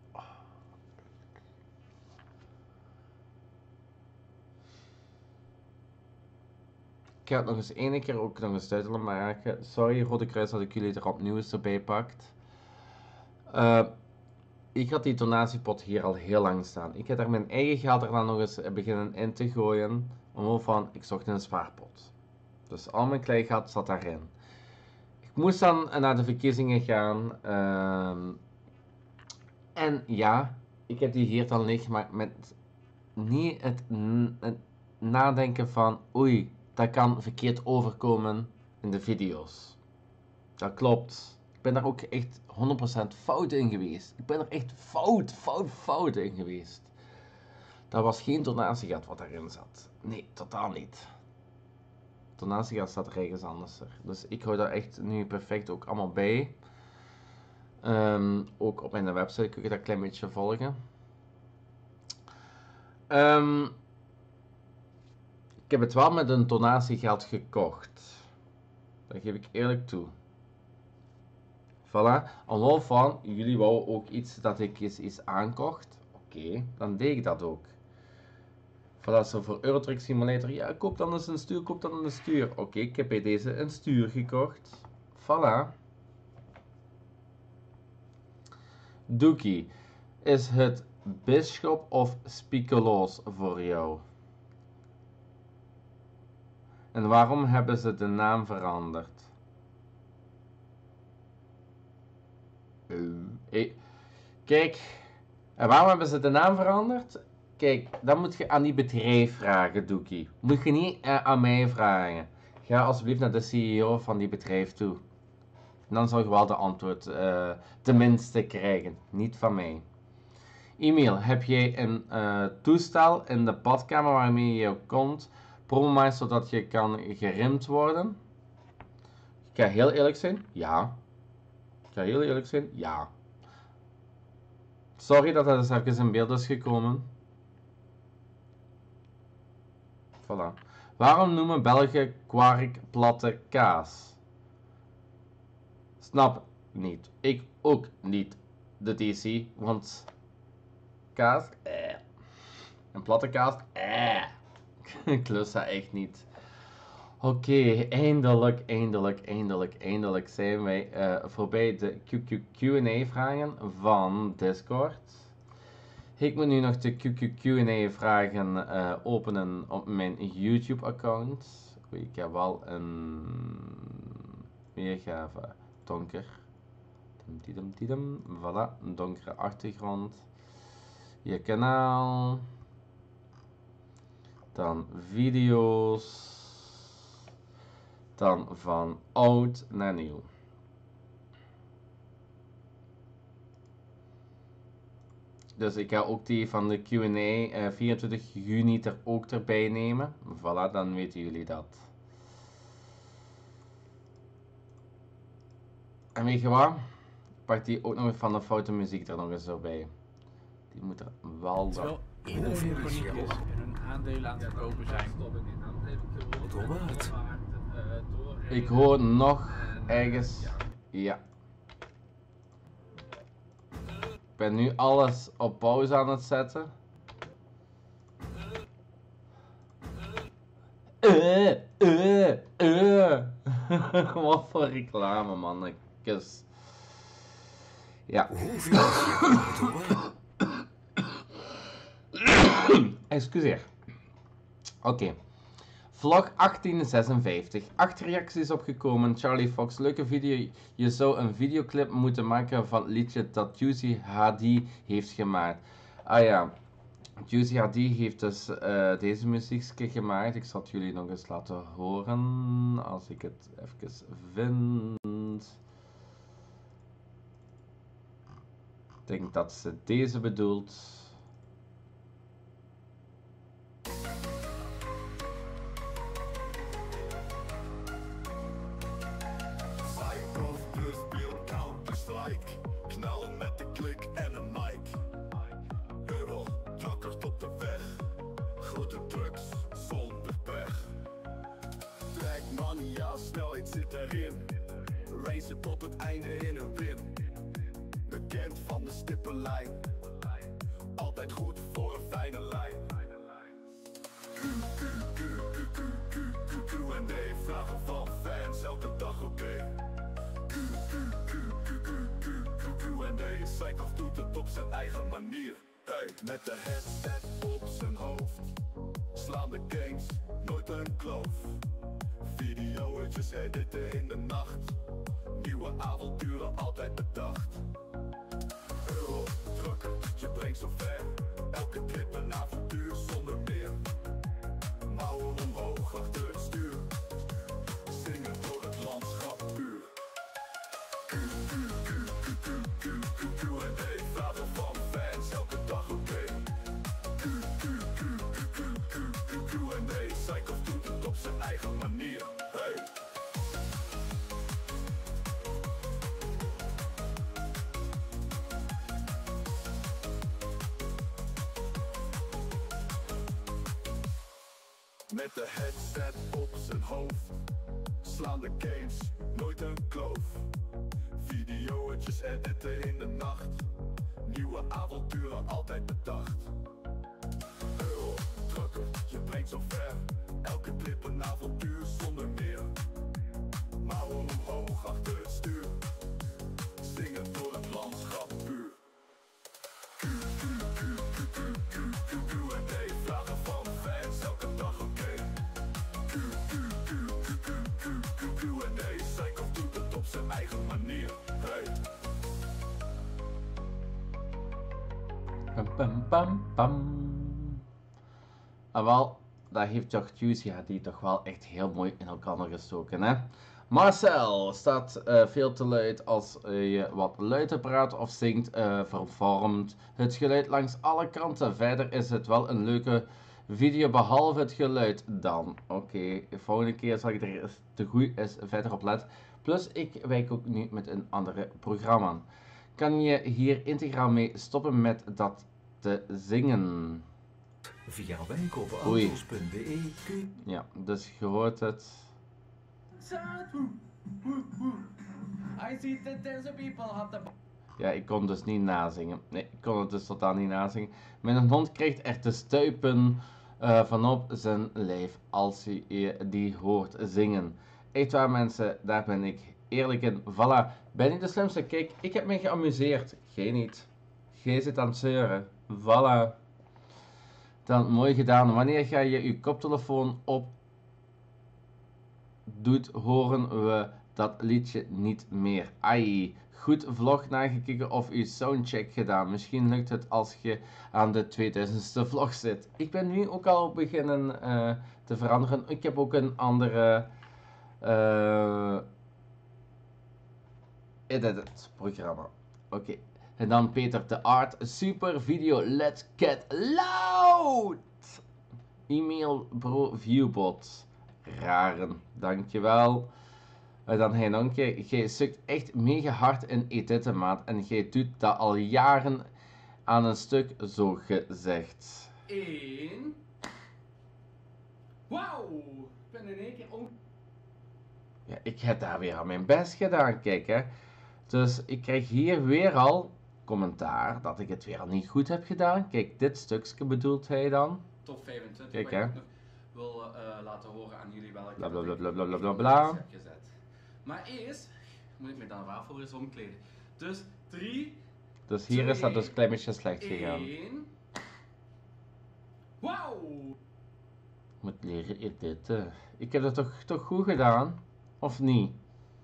Ik ga het nog eens één keer ook nog eens duidelijk maken. Sorry Rode Kruis dat ik jullie er opnieuw eens erbij pakt. Uh, ik had die donatiepot hier al heel lang staan. Ik heb daar mijn eigen geld er dan nog eens beginnen in te gooien. Omhoog van, ik zocht een spaarpot. Dus al mijn kleingeld zat daarin. Ik moest dan naar de verkiezingen gaan. Uh, en ja, ik heb die hier dan liggen, maar met niet het, het nadenken van, oei, dat kan verkeerd overkomen in de video's. Dat klopt. Ik ben daar ook echt honderd procent fout in geweest. Ik ben er echt fout, fout, fout in geweest. Dat was geen donatiegeld wat daarin zat. Nee, totaal niet. Donatiegeld staat ergens anders. Dus ik hou daar echt nu perfect ook allemaal bij. Um, ook op mijn website kun je dat een klein beetje volgen. Um, ik heb het wel met een donatiegeld gekocht. Dat geef ik eerlijk toe. Voilà. Omwille van, jullie wouden ook iets dat ik eens, eens aankocht. Oké, okay, dan deed ik dat ook. Voilà, zo voor Euro Truck Simulator. Ja, koop dan eens een stuur, koop dan een stuur. Oké, okay, ik heb bij deze een stuur gekocht. Voilà. Doekie, is het Bisschop of Spicoloos voor jou? En waarom hebben ze de naam veranderd? Uh, kijk, en waarom hebben ze de naam veranderd? Kijk, dat moet je aan die bedrijf vragen, Doekie. Moet je niet uh, aan mij vragen. Ga alsjeblieft naar de C E O van die bedrijf toe. Dan zal je wel de antwoord uh, tenminste krijgen. Niet van mij. E-mail, heb jij een uh, toestel in de badkamer waarmee je komt? Promo zodat je kan gerimd worden? Ik ga heel eerlijk zijn, ja. Ik ga heel eerlijk zijn, ja. Sorry dat dat eens even in beeld is gekomen. Voilà. Waarom noemen Belgen kwark platte kaas? Snap niet. Ik ook niet. De D C, want kaas, eh. En platte kaas, eh. Ik lust dat echt niet. Oké, okay, eindelijk, eindelijk, eindelijk, eindelijk zijn wij uh, voorbij de Q en A vragen van Discord. Ik moet nu nog de Q en A vragen uh, openen op mijn YouTube account. Oei, ik heb wel een weergave donker. Tidem, tidem. Voilà, een donkere achtergrond. Je kanaal. Dan video's. Dan van oud naar nieuw. Dus ik ga ook die van de Q en A uh, vierentwintig juni er ook erbij nemen. Voilà, dan weten jullie dat. En weet je wat? Ik pak die ook nog eens van de foute muziek er nog eens erbij. Die moet er wel door. Terwijl iedereen in paniek is en hun aandelen aan het verkopen zijn. Ik hoor nog ergens. Ja. Ik ben nu alles op pauze aan het zetten. Eh, eh, eh. Wat voor reclame, mannetjes. Ja. Excuseer. Oké. Okay. Vlog achttien zesenvijftig. Acht reacties opgekomen. Charlie Fox, leuke video. Je zou een videoclip moeten maken van het liedje dat Juicy H D heeft gemaakt. Ah ja. Juicy H D heeft dus uh, deze muziekje gemaakt. Ik zal het jullie nog eens laten horen. Als ik het even vind. Ik denk dat ze deze bedoelt. zit erin. Race tot het einde in een win. Bekend van de stippenlijn. Altijd goed voor een fijne lijn. Q en A, vragen van fans elke dag oké. Q en A, Zijkhoff doet het op zijn eigen manier. Hey, met de headset op zijn hoofd. Slaan de games, nooit een kloof. Videootjes editen in de nacht. Nieuwe avonturen altijd bedacht. Euro Trucker, je brengt zo ver. Elke trip een avontuur zonder meer. Mouwen omhoog achter het stuur. Zingen door het landschap puur. Q, Q, Q, Q, Q, Q, Q en A, vragen van fans elke dag oké. Q, Q, Q, Q, Q, Q, Q en A, Zijkhoff doet het op zijn eigen manier. Hey. Met de headset op zijn hoofd. Slaan de games, nooit een kloof. Videootjes editen in de nacht. Nieuwe avonturen altijd bedacht. Euro Trucker, je brengt zo ver. Elke trip een avontuur zonder meer. Mouwen omhoog achter het stuur. Zingen door het landschap puur. Q, Q, Q, Q, Q, Q, Q en A, vragen van fans elke dag oké. Q, Q, Q, Q, Q, Q, Q en A, Zijkhoff doet het op zijn eigen manier. Hey. Pam pam pam pam. Ah wel, daar heeft toch Juicy die toch wel echt heel mooi in elkaar gestoken, hè? Marcel staat uh, veel te luid als uh, je wat luider praat of zingt, uh, vervormt het geluid langs alle kanten. Verder is het wel een leuke video behalve het geluid dan. Oké, okay, de volgende keer zal ik er te goed is verder op let. Plus ik wijk ook nu met een andere programma. Kan je hier integraal mee stoppen met dat te zingen? Via wijnkoopauto's punt be kun je... Ja, dus je hoort het. I see that there's a people at the... Ja, ik kon dus niet nazingen. Nee, ik kon het dus totaal niet nazingen. Mijn hond krijgt er te stuipen uh, vanop zijn lijf als je die hoort zingen. Echt waar mensen, daar ben ik eerlijk in. Voilà, ben ik de slimste? Kijk, ik heb me geamuseerd. Gij niet. Gij zit aan het zeuren. Voilà. Dan mooi gedaan. Wanneer ga je je koptelefoon op doet, horen we dat liedje niet meer. Ai, goed vlog nagekeken of uw soundcheck gedaan. Misschien lukt het als je aan de tweeduizendste vlog zit. Ik ben nu ook al beginnen uh, te veranderen. Ik heb ook een andere uh, edit programma. Oké. Okay. En dan Peter de Art. Super video. Let's get loud. E-mail bro viewbot. Raren. Dankjewel. En dan hij nog een keer. Jij sukt echt mega hard in editen, maat. En jij doet dat al jaren aan een stuk, zo gezegd. Eén. Wauw. Ik ben in één keer om... Ja, ik heb daar weer aan mijn best gedaan, kijk hè. Dus ik krijg hier weer al commentaar dat ik het weer al niet goed heb gedaan. Kijk, dit stukje bedoelt hij dan. Top vijfentwintig. Kijk hè. Wil uh, laten horen aan jullie welke bla bla bla bla bla bla bla bla. heb gezet. Maar eerst moet ik me dan waarvoor eens omkleden. Dus drie. Dus hier twee, is dat dus een klein beetje slecht gegaan. Wauw! Moet leren editen. Ik heb het toch, toch goed gedaan? Of niet?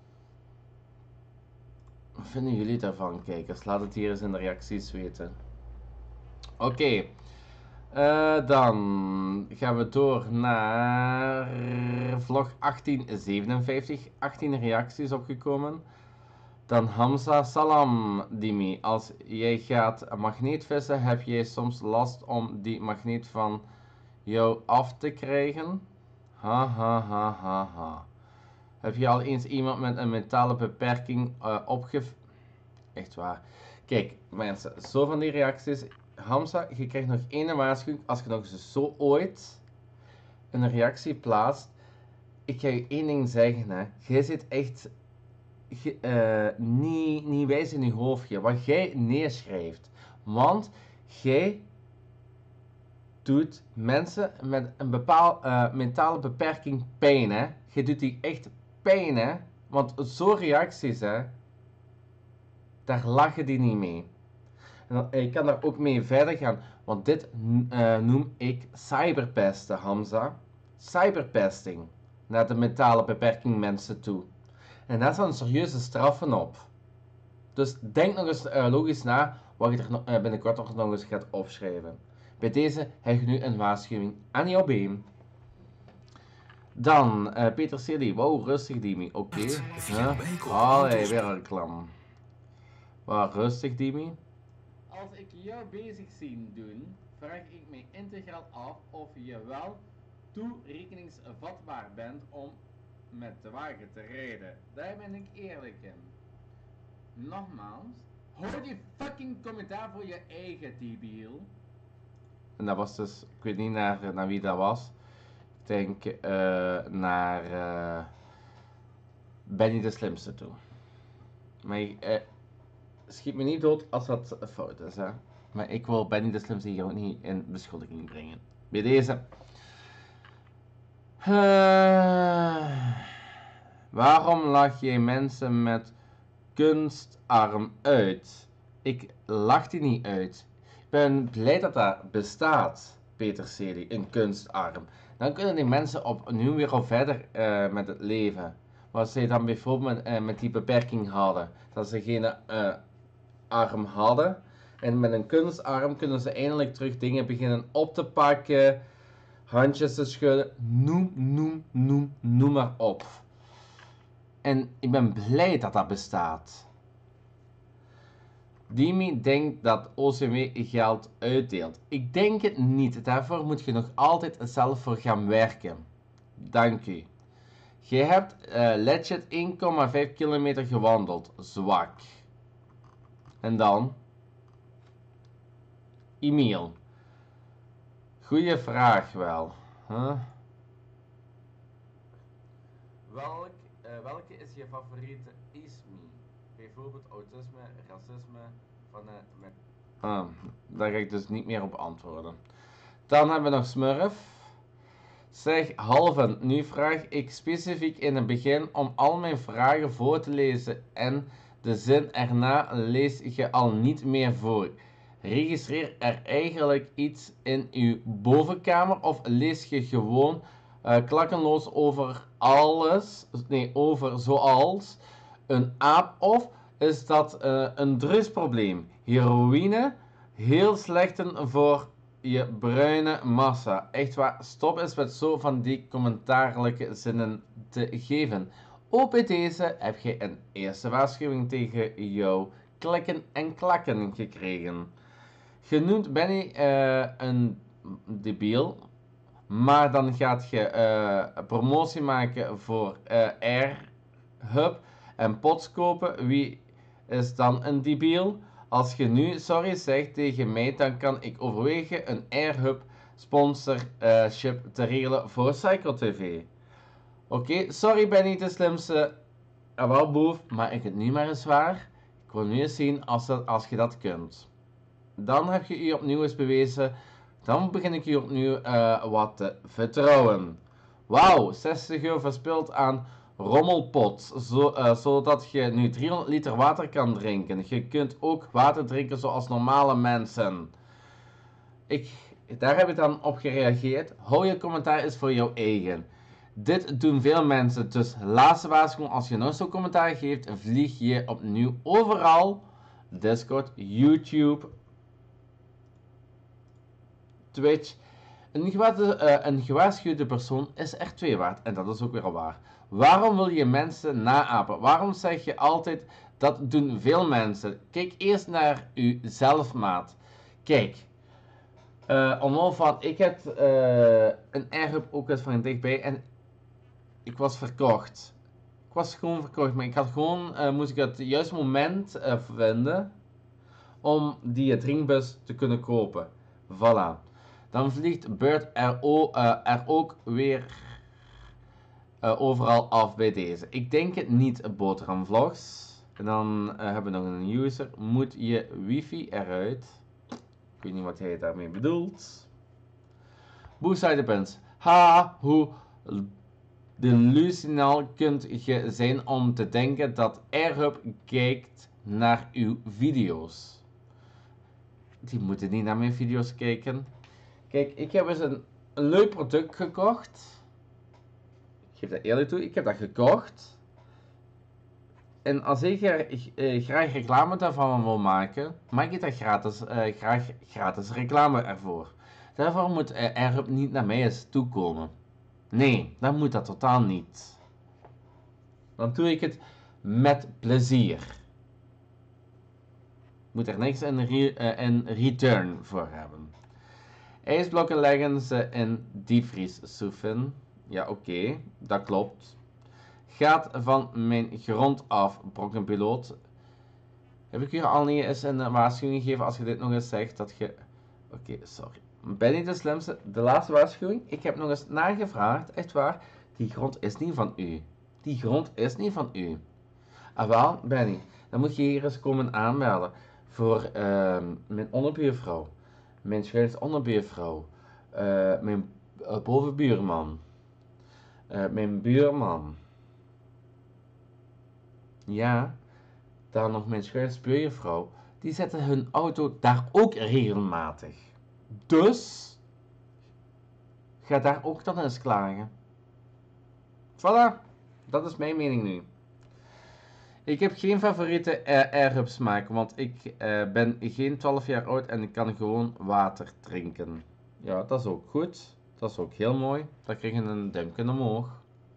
Wat vinden jullie daarvan, kijkers? Laat het hier eens in de reacties weten. Oké. Okay. Uh, dan gaan we door naar vlog achttien zevenenvijftig. achttien reacties opgekomen. Dan Hamza Salam Dimi. Als jij gaat magneetvissen, heb jij soms last om die magneet van jou af te krijgen? Ha ha ha ha ha. Heb je al eens iemand met een mentale beperking uh, opgev... Echt waar. Kijk mensen, zo van die reacties. Hamza, je krijgt nog één waarschuwing. Als je nog eens zo ooit een reactie plaatst ik ga je één ding zeggen, hè. Jij zit echt ge, uh, niet, niet wijs in je hoofdje, wat jij neerschrijft. Want jij doet mensen met een bepaalde uh, mentale beperking pijn, hè. Je doet die echt pijn, hè. Want zo'n reacties, hè, daar lachen die niet mee. En ik kan daar ook mee verder gaan, want dit uh, noem ik cyberpesten, Hamza. Cyberpesting naar de mentale beperking mensen toe. En daar staan serieuze straffen op. Dus denk nog eens uh, logisch na wat je er no uh, binnenkort nog, nog eens gaat opschrijven. Bij deze heb je nu een waarschuwing aan jouw been. Dan, uh, Peter Celi. Wow, rustig Dimi. Oké. Okay. Huh? Allee, weer een reclame. Wow, rustig Dimi. Als ik jou bezig zie doen, vraag ik me integraal af of je wel toerekeningsvatbaar bent om met de wagen te rijden. Daar ben ik eerlijk in. Nogmaals, hoor die fucking commentaar voor je eigen debiel. En dat was dus, ik weet niet naar, naar wie dat was. Ik denk uh, naar uh, Benny de Slimste toe. Maar uh, schiet me niet dood als dat fout is, hè. Maar ik wil Benny de Slimste hier ook niet in beschuldiging brengen. Bij deze. Uh, waarom lach jij mensen met kunstarm uit? Ik lach die niet uit. Ik ben blij dat dat bestaat, Peter Celi, een kunstarm. Dan kunnen die mensen opnieuw weer al verder uh, met het leven. Wat zij dan bijvoorbeeld met, uh, met die beperking hadden. Dat ze geen uh, arm hadden. En met een kunstarm kunnen ze eindelijk terug dingen beginnen op te pakken. Handjes te schudden. Noem, noem, noem, noem maar op. En ik ben blij dat dat bestaat. Dimi denkt dat O C W geld uitdeelt. Ik denk het niet. Daarvoor moet je nog altijd zelf voor gaan werken. Dank u. Je hebt uh, legit één komma vijf kilometer gewandeld. Zwak. En dan? Emiel. Goeie vraag wel. Huh? Welk, uh, welke is je favoriete isme? Bijvoorbeeld autisme, racisme, van uh, met... Ah, daar ga ik dus niet meer op antwoorden. Dan hebben we nog Smurf. Zeg, Halven, nu vraag ik specifiek in het begin om al mijn vragen voor te lezen en de zin erna lees je al niet meer voor. Registreer er eigenlijk iets in uw bovenkamer of lees je gewoon uh, klakkenloos over alles, nee, over zoals een aap of is dat uh, een drugsprobleem? Heroïne, heel slechten voor je bruine massa. Echt waar, stop eens met zo van die commentaarlijke zinnen te geven. Ook bij deze heb je een eerste waarschuwing tegen jou klikken en klakken gekregen. Genoemd ben je uh, een debiel, maar dan gaat je uh, promotie maken voor uh, AirHub en pots kopen. Wie is dan een debiel? Als je nu sorry zegt tegen mij, dan kan ik overwegen een AirHub sponsorship uh, te regelen voor PsychoTV. Oké, okay, sorry Benny de Slimste, uh, wel boef, maar ik het niet meer eens waar. Ik wil nu eens zien als, dat, als je dat kunt. Dan heb je u opnieuw eens bewezen. Dan begin ik u opnieuw uh, wat te vertrouwen. Wauw, zestig euro verspild aan rommelpot. Zo, uh, zodat je nu driehonderd liter water kan drinken. Je kunt ook water drinken zoals normale mensen. Ik, daar heb ik dan op gereageerd. Hou je commentaar eens voor jouw eigen. Dit doen veel mensen. Dus laatste waarschuwing. Als je nog zo'n commentaar geeft, vlieg je opnieuw overal. Discord, YouTube, Twitch. Een, gewaarde, uh, een gewaarschuwde persoon is er twee waard. En dat is ook weer al waar. Waarom wil je mensen naapen? Waarom zeg je altijd dat doen veel mensen? Kijk eerst naar uzelf, maat. Kijk. Uh, omhoog van, ik heb uh, een AirHub ook eens van dichtbij. En ik was verkocht. Ik was gewoon verkocht. Maar ik had gewoon, uh, moest ik het juiste moment uh, vinden. Om die drinkbus te kunnen kopen. Voilà. Dan vliegt Bird er, o, uh, er ook weer uh, overal af bij deze. Ik denk het niet, Boterham Vlogs. En dan uh, hebben we nog een user. Moet je wifi eruit? Ik weet niet wat hij daarmee bedoelt. Boesuidenpunt. Ha, hoe delusional kunt je zijn om te denken dat Airhub kijkt naar uw video's. Die moeten niet naar mijn video's kijken. Kijk, ik heb eens een, een leuk product gekocht. Ik geef dat eerlijk toe, ik heb dat gekocht. En als ik er uh, graag reclame daarvan wil maken, maak ik daar gratis, uh, graag gratis reclame ervoor. Daarvoor moet uh, Airhub niet naar mij eens toekomen. Nee, dan moet dat totaal niet. Dan doe ik het met plezier. Moet er niks in, re uh, in return voor hebben. IJsblokken leggen ze in diepvriessoefen. Ja, oké, okay, dat klopt. Gaat van mijn grond af, brokkenpiloot. Heb ik je al niet eens een waarschuwing gegeven als je dit nog eens zegt dat je... Oké, okay, sorry. Ben ik de slimste? De laatste waarschuwing? Ik heb nog eens nagevraagd, echt waar. Die grond is niet van u. Die grond is niet van u. Ah wel, Benny, dan moet je hier eens komen aanmelden. Voor uh, mijn onderbuurvrouw. Mijn schuils onderbuurvrouw. Uh, mijn uh, bovenbuurman. Uh, mijn buurman. Ja, dan nog mijn schuils buurvrouw. Die zetten hun auto daar ook regelmatig. Dus, ga daar ook dan eens klagen. Voilà, dat is mijn mening nu. Ik heb geen favoriete Airhub smaak, want ik uh, ben geen twaalf jaar oud en ik kan gewoon water drinken. Ja, dat is ook goed. Dat is ook heel mooi. Dan krijg je een duimpje omhoog.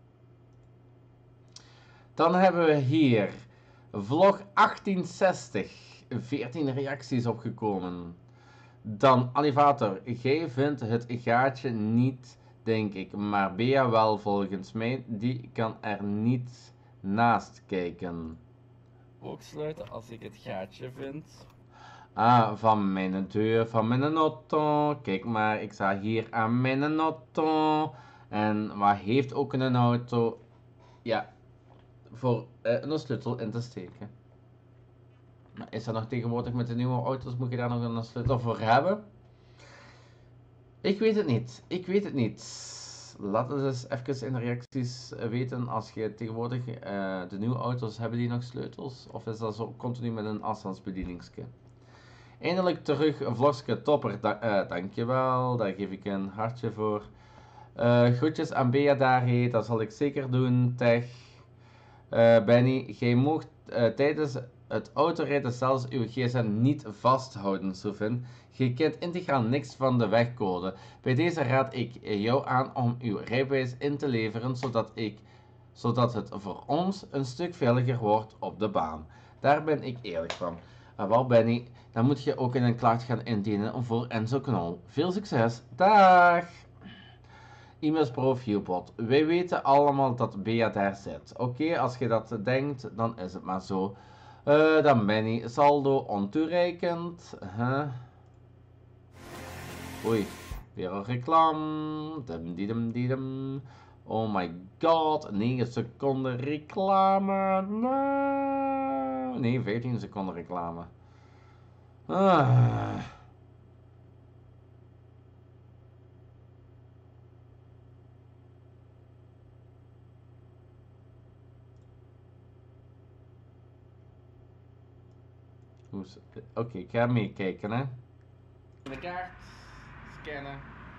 Dan hebben we hier vlog achttien zestig. veertien reacties opgekomen. Dan Alivator, jij vindt het gaatje niet, denk ik, maar Bea wel volgens mij. Die kan er niet naast kijken. Ook sluiten als ik het gaatje vind. Ah, van mijn deur, van mijn auto. Kijk maar, ik sta hier aan mijn auto. En waar heeft ook een auto? Ja, voor uh, een sleutel in te steken. Maar is dat nog tegenwoordig met de nieuwe auto's? Moet je daar nog een sleutel voor hebben? Ik weet het niet. Ik weet het niet. Laat het eens even in de reacties weten als je tegenwoordig uh, de nieuwe auto's, hebben die nog sleutels? Of is dat zo continu met een afstandsbedieningske? Eindelijk terug, vlogske topper, da uh, dankjewel, daar geef ik een hartje voor. Uh, groetjes aan Bea daarheen, dat zal ik zeker doen, Tech. Uh, Benny, jij mocht uh, tijdens het autorijden zelfs uw gsm niet vasthouden, Soefin. Je kent integraal niks van de wegcode. Bij deze raad ik jou aan om uw rijbewijs in te leveren, zodat, ik, zodat het voor ons een stuk veiliger wordt op de baan. Daar ben ik eerlijk van. Maar wel Benny, dan moet je ook in een klacht gaan indienen voor Enzo Knol. Veel succes, dag! E-mails profielbot. Wij weten allemaal dat Bea daar zit. Oké, okay, als je dat denkt, dan is het maar zo. Uh, dan Benny, saldo ontoereikend. Huh? Oei, weer een reclame. Dum, die, dum, die, dum. Oh my god, negen seconden reclame. No. Nee, veertien seconden reclame. Ah. Oké, okay, ik ga meekijken, hè. De kaart scannen.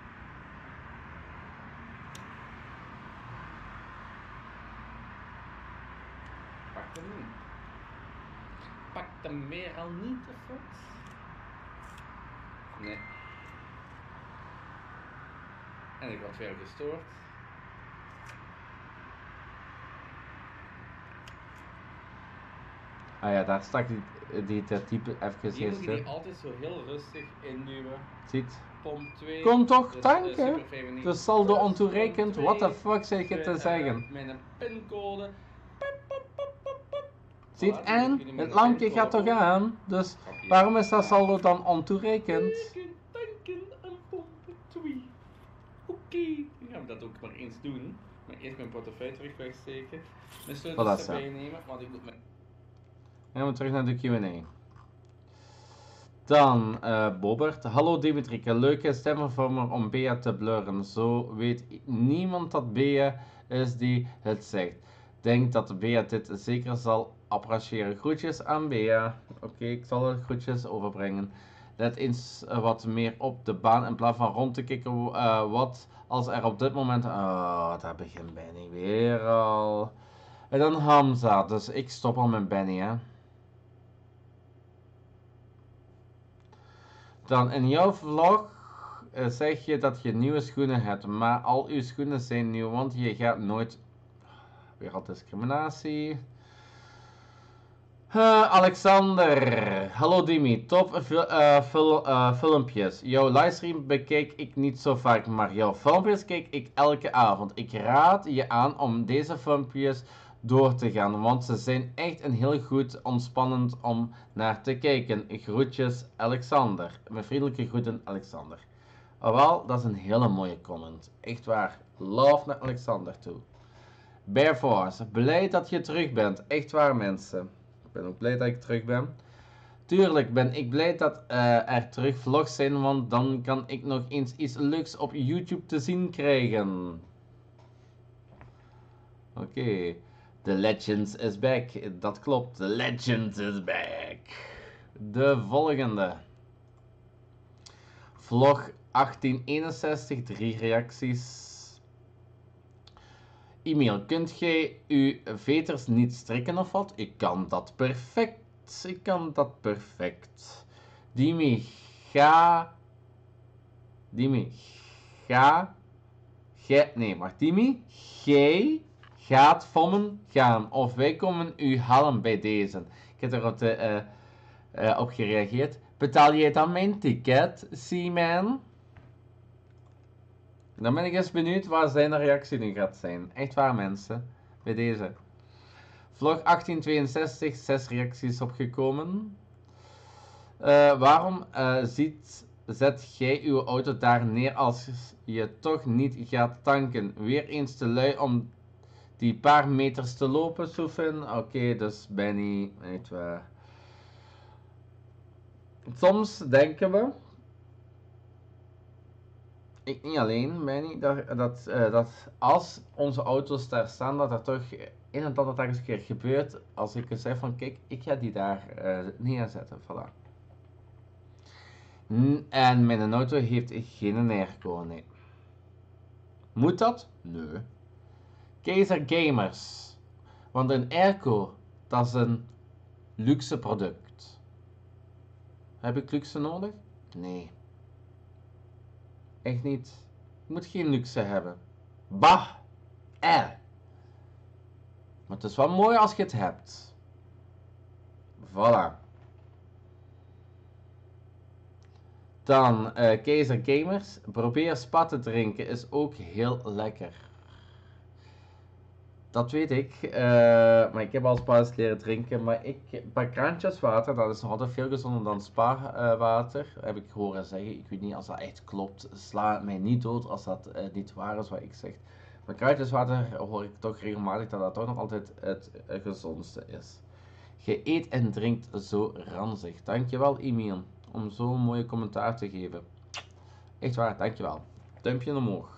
Pak hem niet. Pak hem weer al niet, of wat? Nee. En ik word weer gestoord. Ah ja, daar stak die, die type even hier moet je die altijd zo heel rustig induwen. Ziet. Pomp twee. Kom toch, dus, tanken. Uh, de saldo ontoereikend. What the fuck zeg je te zeggen? Met een pincode. Ziet, en het lampje gaat toch aan, dus waarom is dat saldo dan ontoereikend? Tanken en pompen twee. Oké, dan gaan we dat ook maar eens doen. Maar eerst mijn portefeuille terug wegsteken. Mijn Voilà, sleutels zo. erbij nemen, want ik moet mijn... Gaan we terug naar de Q en A. Dan uh, Bobbert. Hallo Dimitrike, leuke stemvervormer om Bea te blurren. Zo weet niemand dat Bea is die het zegt. Denk dat Bea dit zeker zal appreciëren. Groetjes aan Bea. Oké, okay, ik zal er groetjes overbrengen. Let eens uh, wat meer op de baan in plaats van rond te kijken uh, wat als er op dit moment... Oh, daar begint Benny weer al. En dan Hamza, dus ik stop al met Benny, hè. Dan in jouw vlog uh, zeg je dat je nieuwe schoenen hebt, maar al uw schoenen zijn nieuw, want je gaat nooit... Weer al discriminatie. Uh, Alexander, hallo Dimi, top uh, fil uh, filmpjes. Jouw livestream bekijk ik niet zo vaak, maar jouw filmpjes kijk ik elke avond. Ik raad je aan om deze filmpjes door te gaan, want ze zijn echt een heel goed ontspannend om naar te kijken. Groetjes Alexander. Mijn vriendelijke groeten Alexander. Oh wel, dat is een hele mooie comment. Echt waar. Love naar Alexander toe. Bear Force, blij dat je terug bent. Echt waar mensen. Ik ben ook blij dat ik terug ben. Tuurlijk ben ik blij dat uh, er terug vlogs zijn, want dan kan ik nog eens iets leuks op YouTube te zien krijgen. Oké. Okay. The Legends is back. Dat klopt. The Legends is back. De volgende. Vlog achttien eenenzestig. Drie reacties. E-mail. Kunt jij uw veters niet strikken of wat? Ik kan dat perfect. Ik kan dat perfect. Dimi, ga... Dimi, ga... Gij... Nee, maar Dimi, jij... gaat vommen gaan. Of wij komen u halen bij deze. Ik heb erop uh, uh, op gereageerd. Betaal jij dan mijn ticket, Seaman? Dan ben ik eens benieuwd waar zijn reactie nu gaat zijn. Echt waar mensen. Bij deze. Vlog achttien tweeënzestig. Zes reacties opgekomen. Uh, waarom uh, ziet, zet jij uw auto daar neer als je toch niet gaat tanken? Weer eens te lui om die paar meters te lopen, Soefin. Oké, okay, dus Benny, weet waar. Soms denken we, ik niet alleen, Benny, dat, dat, uh, dat als onze auto's daar staan, dat er toch een en ander eens een keer gebeurt. Als ik zeg van, kijk, ik ga die daar uh, neerzetten, voilà. N en mijn auto heeft geen airco, nee. Moet dat? Nee. Keizer Gamers. Want een airco, dat is een luxe product. Heb ik luxe nodig? Nee. Echt niet. Je moet geen luxe hebben. Bah! Eh. Maar het is wel mooi als je het hebt. Voilà. Dan uh, Keizer Gamers. Probeer spa te drinken is ook heel lekker. Dat weet ik, uh, maar ik heb al spa eens leren drinken, maar ik, een paar kraantjes water, dat is nog altijd veel gezonder dan spa uh, water, heb ik horen zeggen. Ik weet niet als dat echt klopt, sla mij niet dood als dat uh, niet waar is wat ik zeg. Maar kraantjes water hoor ik toch regelmatig dat dat toch nog altijd het uh, gezondste is. Je eet en drinkt zo ranzig. Dankjewel Emiel, om zo'n mooie commentaar te geven. Echt waar, dankjewel. Duimpje omhoog.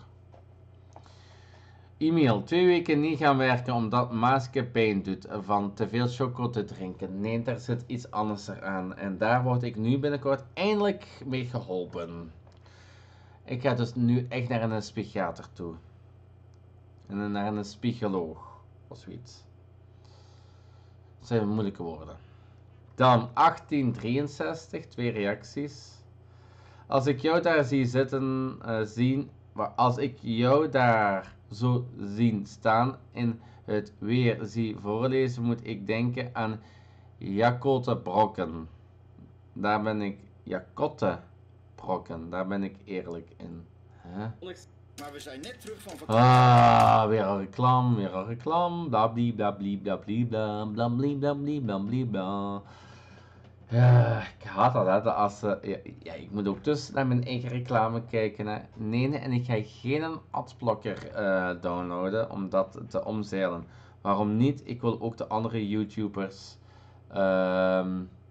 E-mail, twee weken niet gaan werken omdat Maaske pijn doet van te veel choco te drinken. Nee, daar zit iets anders aan. En daar word ik nu binnenkort eindelijk mee geholpen. Ik ga dus nu echt naar een psychiater toe. En naar een spiegoloog. Of zoiets. Dat zijn moeilijke woorden. Dan achttien drieënzestig, twee reacties. Als ik jou daar zie zitten, uh, zien, maar als ik jou daar zo zien staan in het weer zie voorlezen, moet ik denken aan Jacotte Brokken. Daar ben ik, Jacotte Brokken, daar ben ik eerlijk in. Huh? Maar we zijn net terug van vakantie. Ah, weer een reclame, weer een reclame. Blabli, blabli, blabli, blabli, blabli, blabli, blabli, blabli. Ja, ik haat dat, hè. Dat als ze... Ja, ja, ik moet ook dus naar mijn eigen reclame kijken, hè. Nee, nee, en ik ga geen adblocker uh, downloaden om dat te omzeilen. Waarom niet? Ik wil ook de andere YouTubers uh,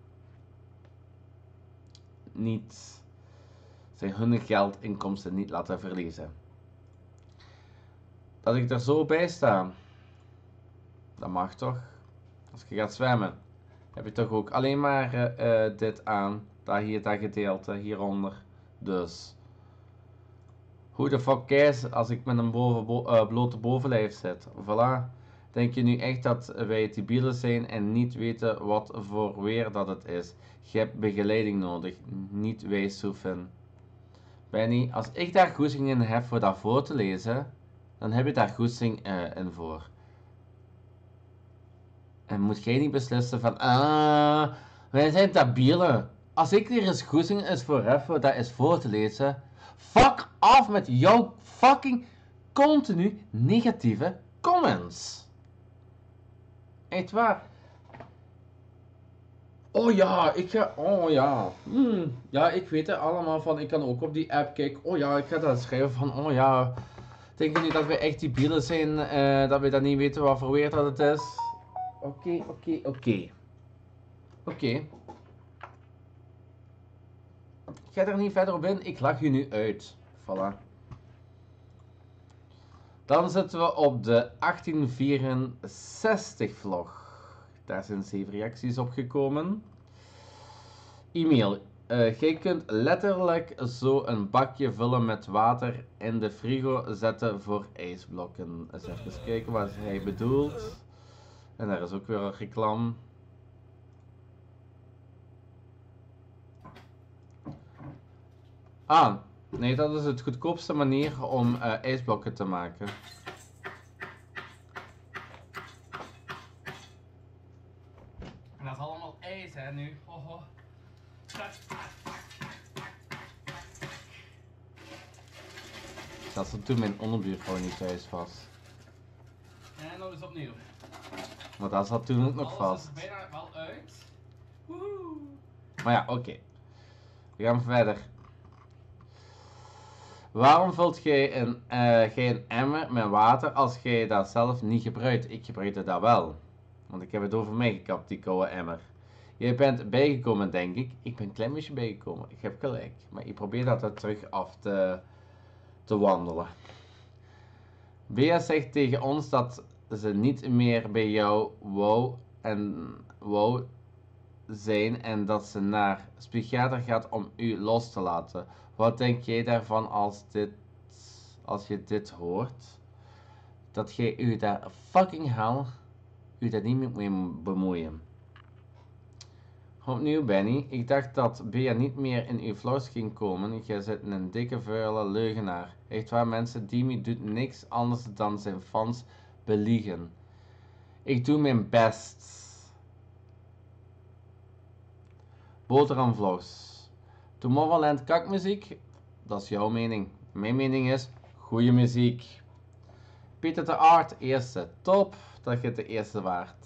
niet zijn hun geldinkomsten niet laten verliezen. Dat ik er zo bij sta, dat mag toch? Als je gaat zwemmen, heb je toch ook alleen maar uh, uh, dit aan, dat hier, dat gedeelte hieronder. Dus, hoe de fuck is als ik met een boven, bo uh, blote bovenlijf zit? Voilà. Denk je nu echt dat wij debielen zijn en niet weten wat voor weer dat het is? Je hebt begeleiding nodig, niet wijssoefen. Benny, als ik daar goesting in heb voor dat voor te lezen, dan heb je daar goesting uh, in voor. En moet jij niet beslissen van, ah, wij zijn debielen. Als ik er eens goesting is voor heb voor dat is voor te lezen, fuck off met jouw fucking continu negatieve comments. Echt waar. Oh ja, ik ga, oh ja, hmm, ja, ik weet het allemaal van, ik kan ook op die app kijken, oh ja, ik ga dat schrijven van, oh ja, denk je niet dat we echt die bielen zijn, uh, dat we dat niet weten wat voor weer dat het is? Oké, okay, oké, okay, oké. Okay. Oké. Okay. Ik ga er niet verder op in, ik lach je nu uit. Voilà. Dan zitten we op de achttien vierenzestig vlog. Daar zijn zeven reacties op gekomen. E-mail. Uh, jij kunt letterlijk zo een bakje vullen met water in de frigo zetten voor ijsblokken. Eens even kijken wat hij bedoelt. En daar is ook weer een reclame. Ah, nee, dat is het goedkoopste manier om uh, ijsblokken te maken. En dat is allemaal ijs, hè, nu. Ho, ho. Zelfs toen mijn onderbuurvrouw niet thuis was. En nog eens opnieuw. Maar dat zat toen ook nog Alles vast. Alles is bijna wel uit. Woehoe. Maar ja, oké. Okay. We gaan verder. Waarom vult jij een, uh, jij een emmer met water als jij dat zelf niet gebruikt? Ik gebruikte dat wel. Want ik heb het over mij gekapt, die koude emmer. Je bent bijgekomen, denk ik. Ik ben een klein beetje bijgekomen. Ik heb gelijk. Maar ik probeer dat er terug af te, te wandelen. Bea zegt tegen ons dat ze niet meer bij jou wou en wou zijn en dat ze naar psychiater gaat om u los te laten. Wat denk jij daarvan als, dit, als je dit hoort? Dat jij u daar fucking hell, u daar niet mee moet bemoeien. Opnieuw Benny, ik dacht dat Bea niet meer in uw vlogs ging komen. Jij zit een dikke vuile leugenaar. Echt waar mensen, Dimi doet niks anders dan zijn fans beliegen. Ik doe mijn best. Boterham vlogs. Tomorrowland kakmuziek? Dat is jouw mening. Mijn mening is goede muziek. Pieter de Art, eerste. Top dat je het de eerste waard.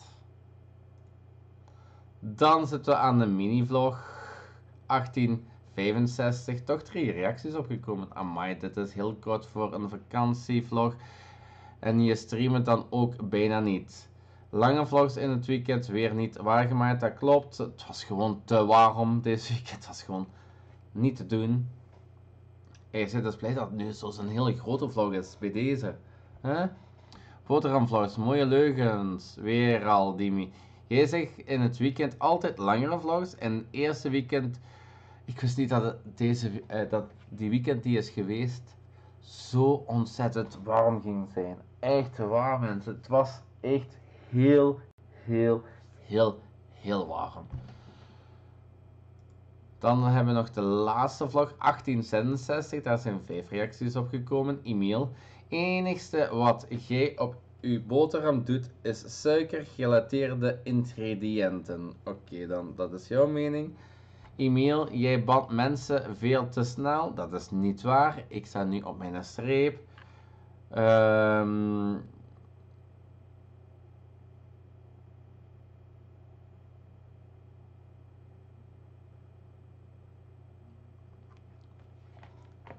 Dan zitten we aan de mini-vlog. achttien vijfenzestig. Toch drie reacties opgekomen. Amai, dit is heel kort voor een vakantievlog. En je streamt dan ook bijna niet. Lange vlogs in het weekend weer niet waargemaakt. Dat klopt. Het was gewoon te warm deze weekend. Het was gewoon niet te doen. Ik zit dus blij dat het nu zo'n hele grote vlog is bij deze. Huh? Boterhamvlogs, mooie leugens. Weer al, Dimi. Jij zegt in het weekend altijd langere vlogs. En het eerste weekend, ik wist niet dat, het deze, uh, dat die weekend die is geweest zo ontzettend warm ging zijn. Echt warm, mensen. Het was echt heel, heel, heel, heel warm. Dan hebben we nog de laatste vlog, achttien zesenzestig. Daar zijn vijf reacties op gekomen. E-mail. Enigste wat jij op uw boterham doet, is suikergerelateerde ingrediënten. Oké, okay, dan dat is jouw mening. E-mail. Jij bandt mensen veel te snel. Dat is niet waar. Ik sta nu op mijn streep. Um,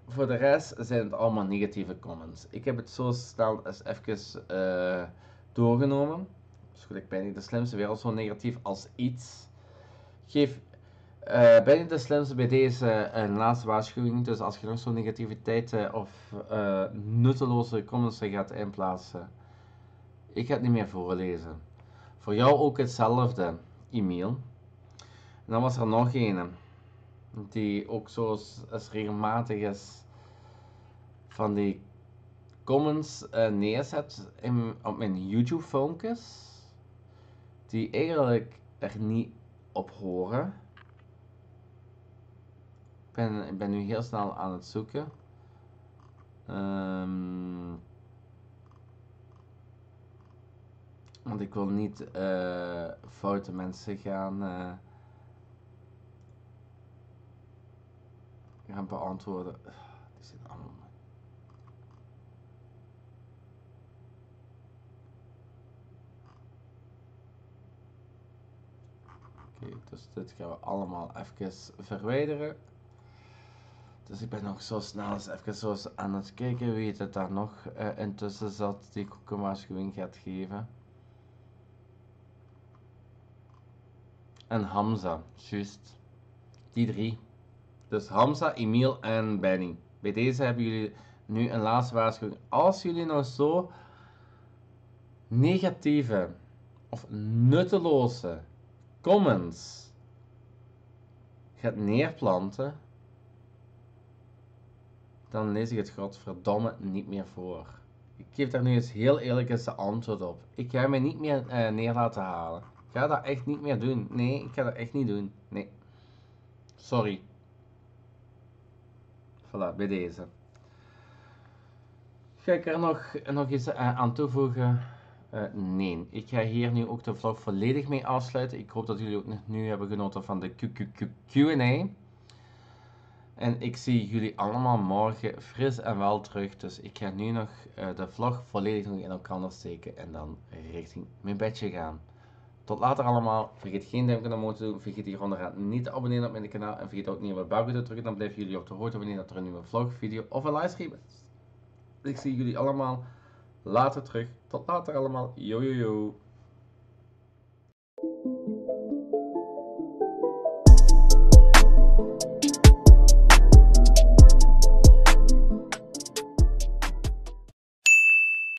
voor de rest zijn het allemaal negatieve comments. Ik heb het zo snel eens even uh, doorgenomen. Dus goed, ik ben niet de slimste, weer al zo negatief als iets. Geef, uh, ben niet de slimste bij deze uh, laatste waarschuwing. Dus als je nog zo'n negativiteit uh, of uh, nutteloze comments gaat inplaatsen, ik ga het niet meer voorlezen. Voor jou ook hetzelfde, e-mail. En dan was er nog een, die ook zo is regelmatig is van die comments uh, neerzet in, op mijn YouTube filmpjes, die eigenlijk er niet op horen. Ik ben, ik ben nu heel snel aan het zoeken. Um, want ik wil niet uh, foute mensen gaan, uh, gaan beantwoorden. Die zit allemaal. Oké, okay, dus dit gaan we allemaal even verwijderen. Dus ik ben nog zo snel eens even zo aan het kijken wie het daar nog uh, intussen zat die ik ook een waarschuwing gaat geven. En Hamza, juist. Die drie. Dus Hamza, Emiel en Benny. Bij deze hebben jullie nu een laatste waarschuwing. Als jullie nou zo negatieve of nutteloze comments gaat neerplanten, dan lees ik het godverdomme niet meer voor. Ik geef daar nu eens heel eerlijk eens de antwoord op. Ik ga mij niet meer uh, neer laten halen. Ik ga dat echt niet meer doen. Nee, ik ga dat echt niet doen. Nee. Sorry. Voilà, bij deze. Ga ik er nog, nog iets uh, aan toevoegen? Uh, nee. Ik ga hier nu ook de vlog volledig mee afsluiten. Ik hoop dat jullie ook nu hebben genoten van de Q en A. En ik zie jullie allemaal morgen fris en wel terug. Dus ik ga nu nog uh, de vlog volledig nog in elkaar steken en dan richting mijn bedje gaan. Tot later allemaal. Vergeet geen duimpje omhoog te doen. Vergeet hieronder niet te abonneren op mijn kanaal. En vergeet ook niet op het belletje te drukken. Dan blijven jullie op de hoogte wanneer dat er een nieuwe vlog, video of een livestream is. Ik zie jullie allemaal later terug. Tot later allemaal. Yo yo yo.